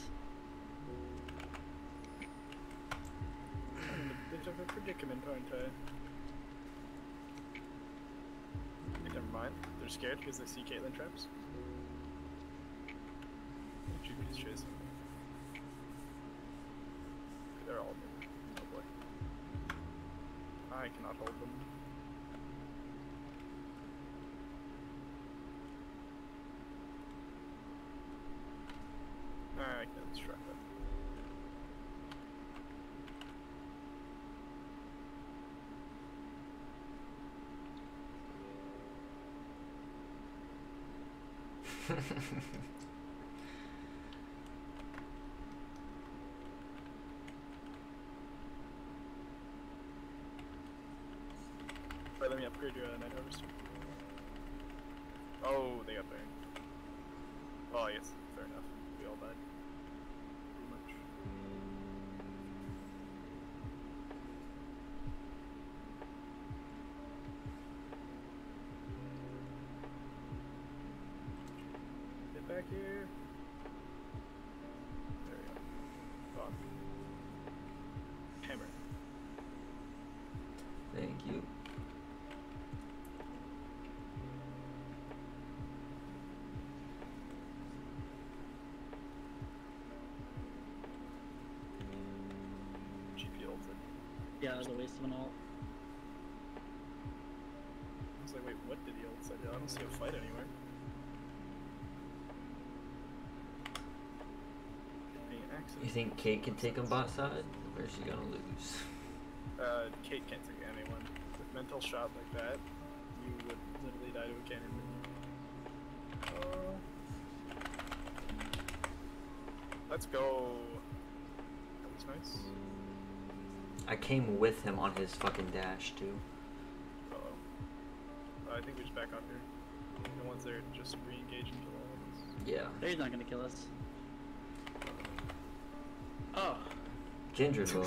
I'm in a bit of a predicament, aren't I? Never mind. They're scared because they see Caitlyn traps. GP's chasing me. They're all moving. Oh boy. I cannot hold them. I can distract them. Right, let me upgrade your Night Harvester. Oh, they got burned. Well, I guess, fair enough. We all died. Pretty much. Get back here. There we go. Gone. Hammer. Thank you. GP ulted. Yeah, that was a waste of an ult. I was like, wait, what did he ult say? I don't see a fight anywhere. Being an accident. You think Kate can take him bot side? Or is she gonna lose? Kate can't take anyone. With mental shot like that, you would literally die to a cannon. Let's go. That was nice. I came with him on his fucking dash too. I think we just back off here. And once they're just re-engage and kill all of us. Yeah. They're not gonna kill us. Oh. Kindred will. We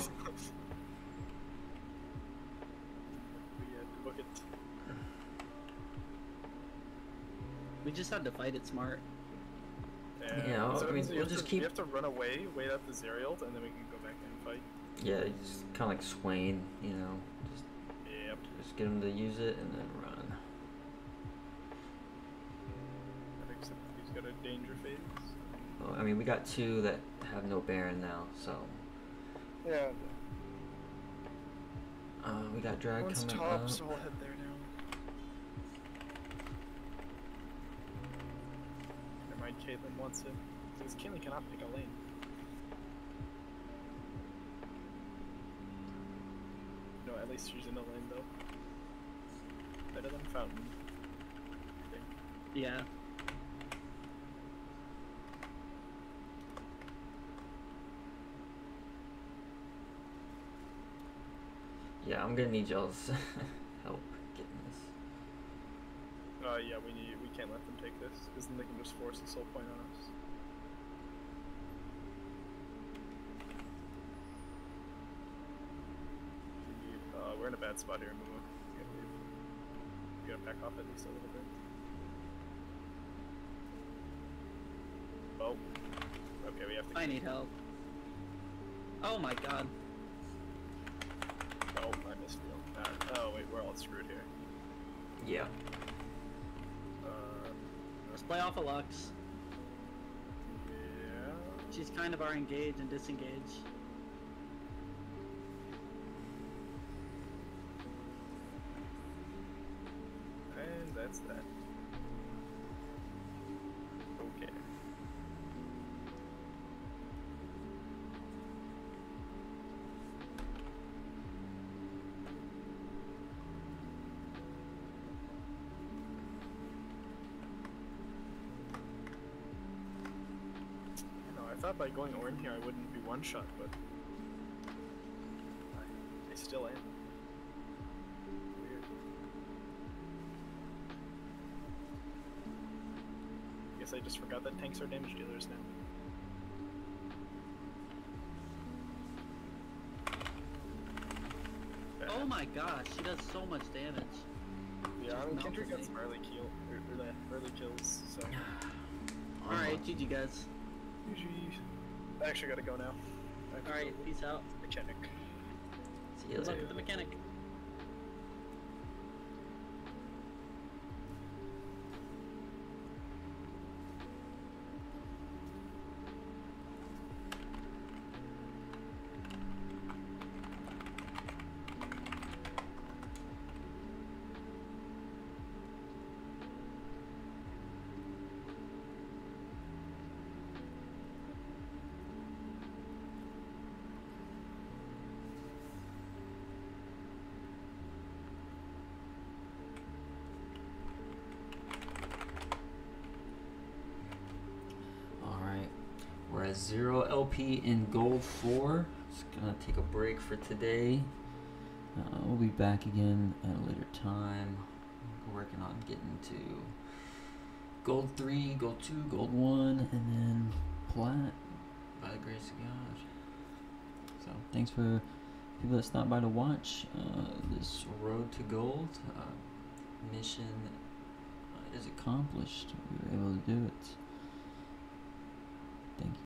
had to book it. We just had to fight it smart. Yeah, so I mean, you we'll have just to, keep. You have to run away, wait out the Zerial, and then we can go back and fight. Yeah, just kind of like Swain, you know. Yep. Just get him to use it and then run. Except he's got a danger phase. Well, I mean, we got 2 that have no Baron now, so. Yeah. We got drag One's coming top, up. so I'll head there now. Never mind, Caitlyn wants it. Because Caitlyn cannot pick a lane. No, at least she's in the lane though. Better than Fountain. I think. Yeah. Yeah, I'm gonna need y'all's help getting this. Yeah, we can't let them take this, because then they can just force the soul point on us. We're in a bad spot here, Moo. We gotta back off at least a little bit. Oh. Okay, we have to. I need help. Oh my god. Oh, I missed you. Oh wait, we're all screwed here. Yeah. Let's play off a Lux. Yeah. She's kind of our engage and disengage. And that's that. Okay. I thought by going Ornn here I wouldn't be one shot, but I still am. Weird. Guess I just forgot that tanks are damage dealers now. Oh my gosh, she does so much damage. Yeah, I Just mean, melted Kendrick got me. some early early kills, so. Alright, GG guys. GG. I actually gotta go now. Alright, peace out. Mechanic. See you Good luck later. with the mechanic. Alright. We're at 0 LP in gold 4. Just gonna take a break for today. We'll be back again at a later time. We're working on getting to gold 3, gold 2, gold 1, and then plat by the grace of God. So thanks for people that stopped by to watch this road to gold. Mission is accomplished. We were able to do it. Thank you.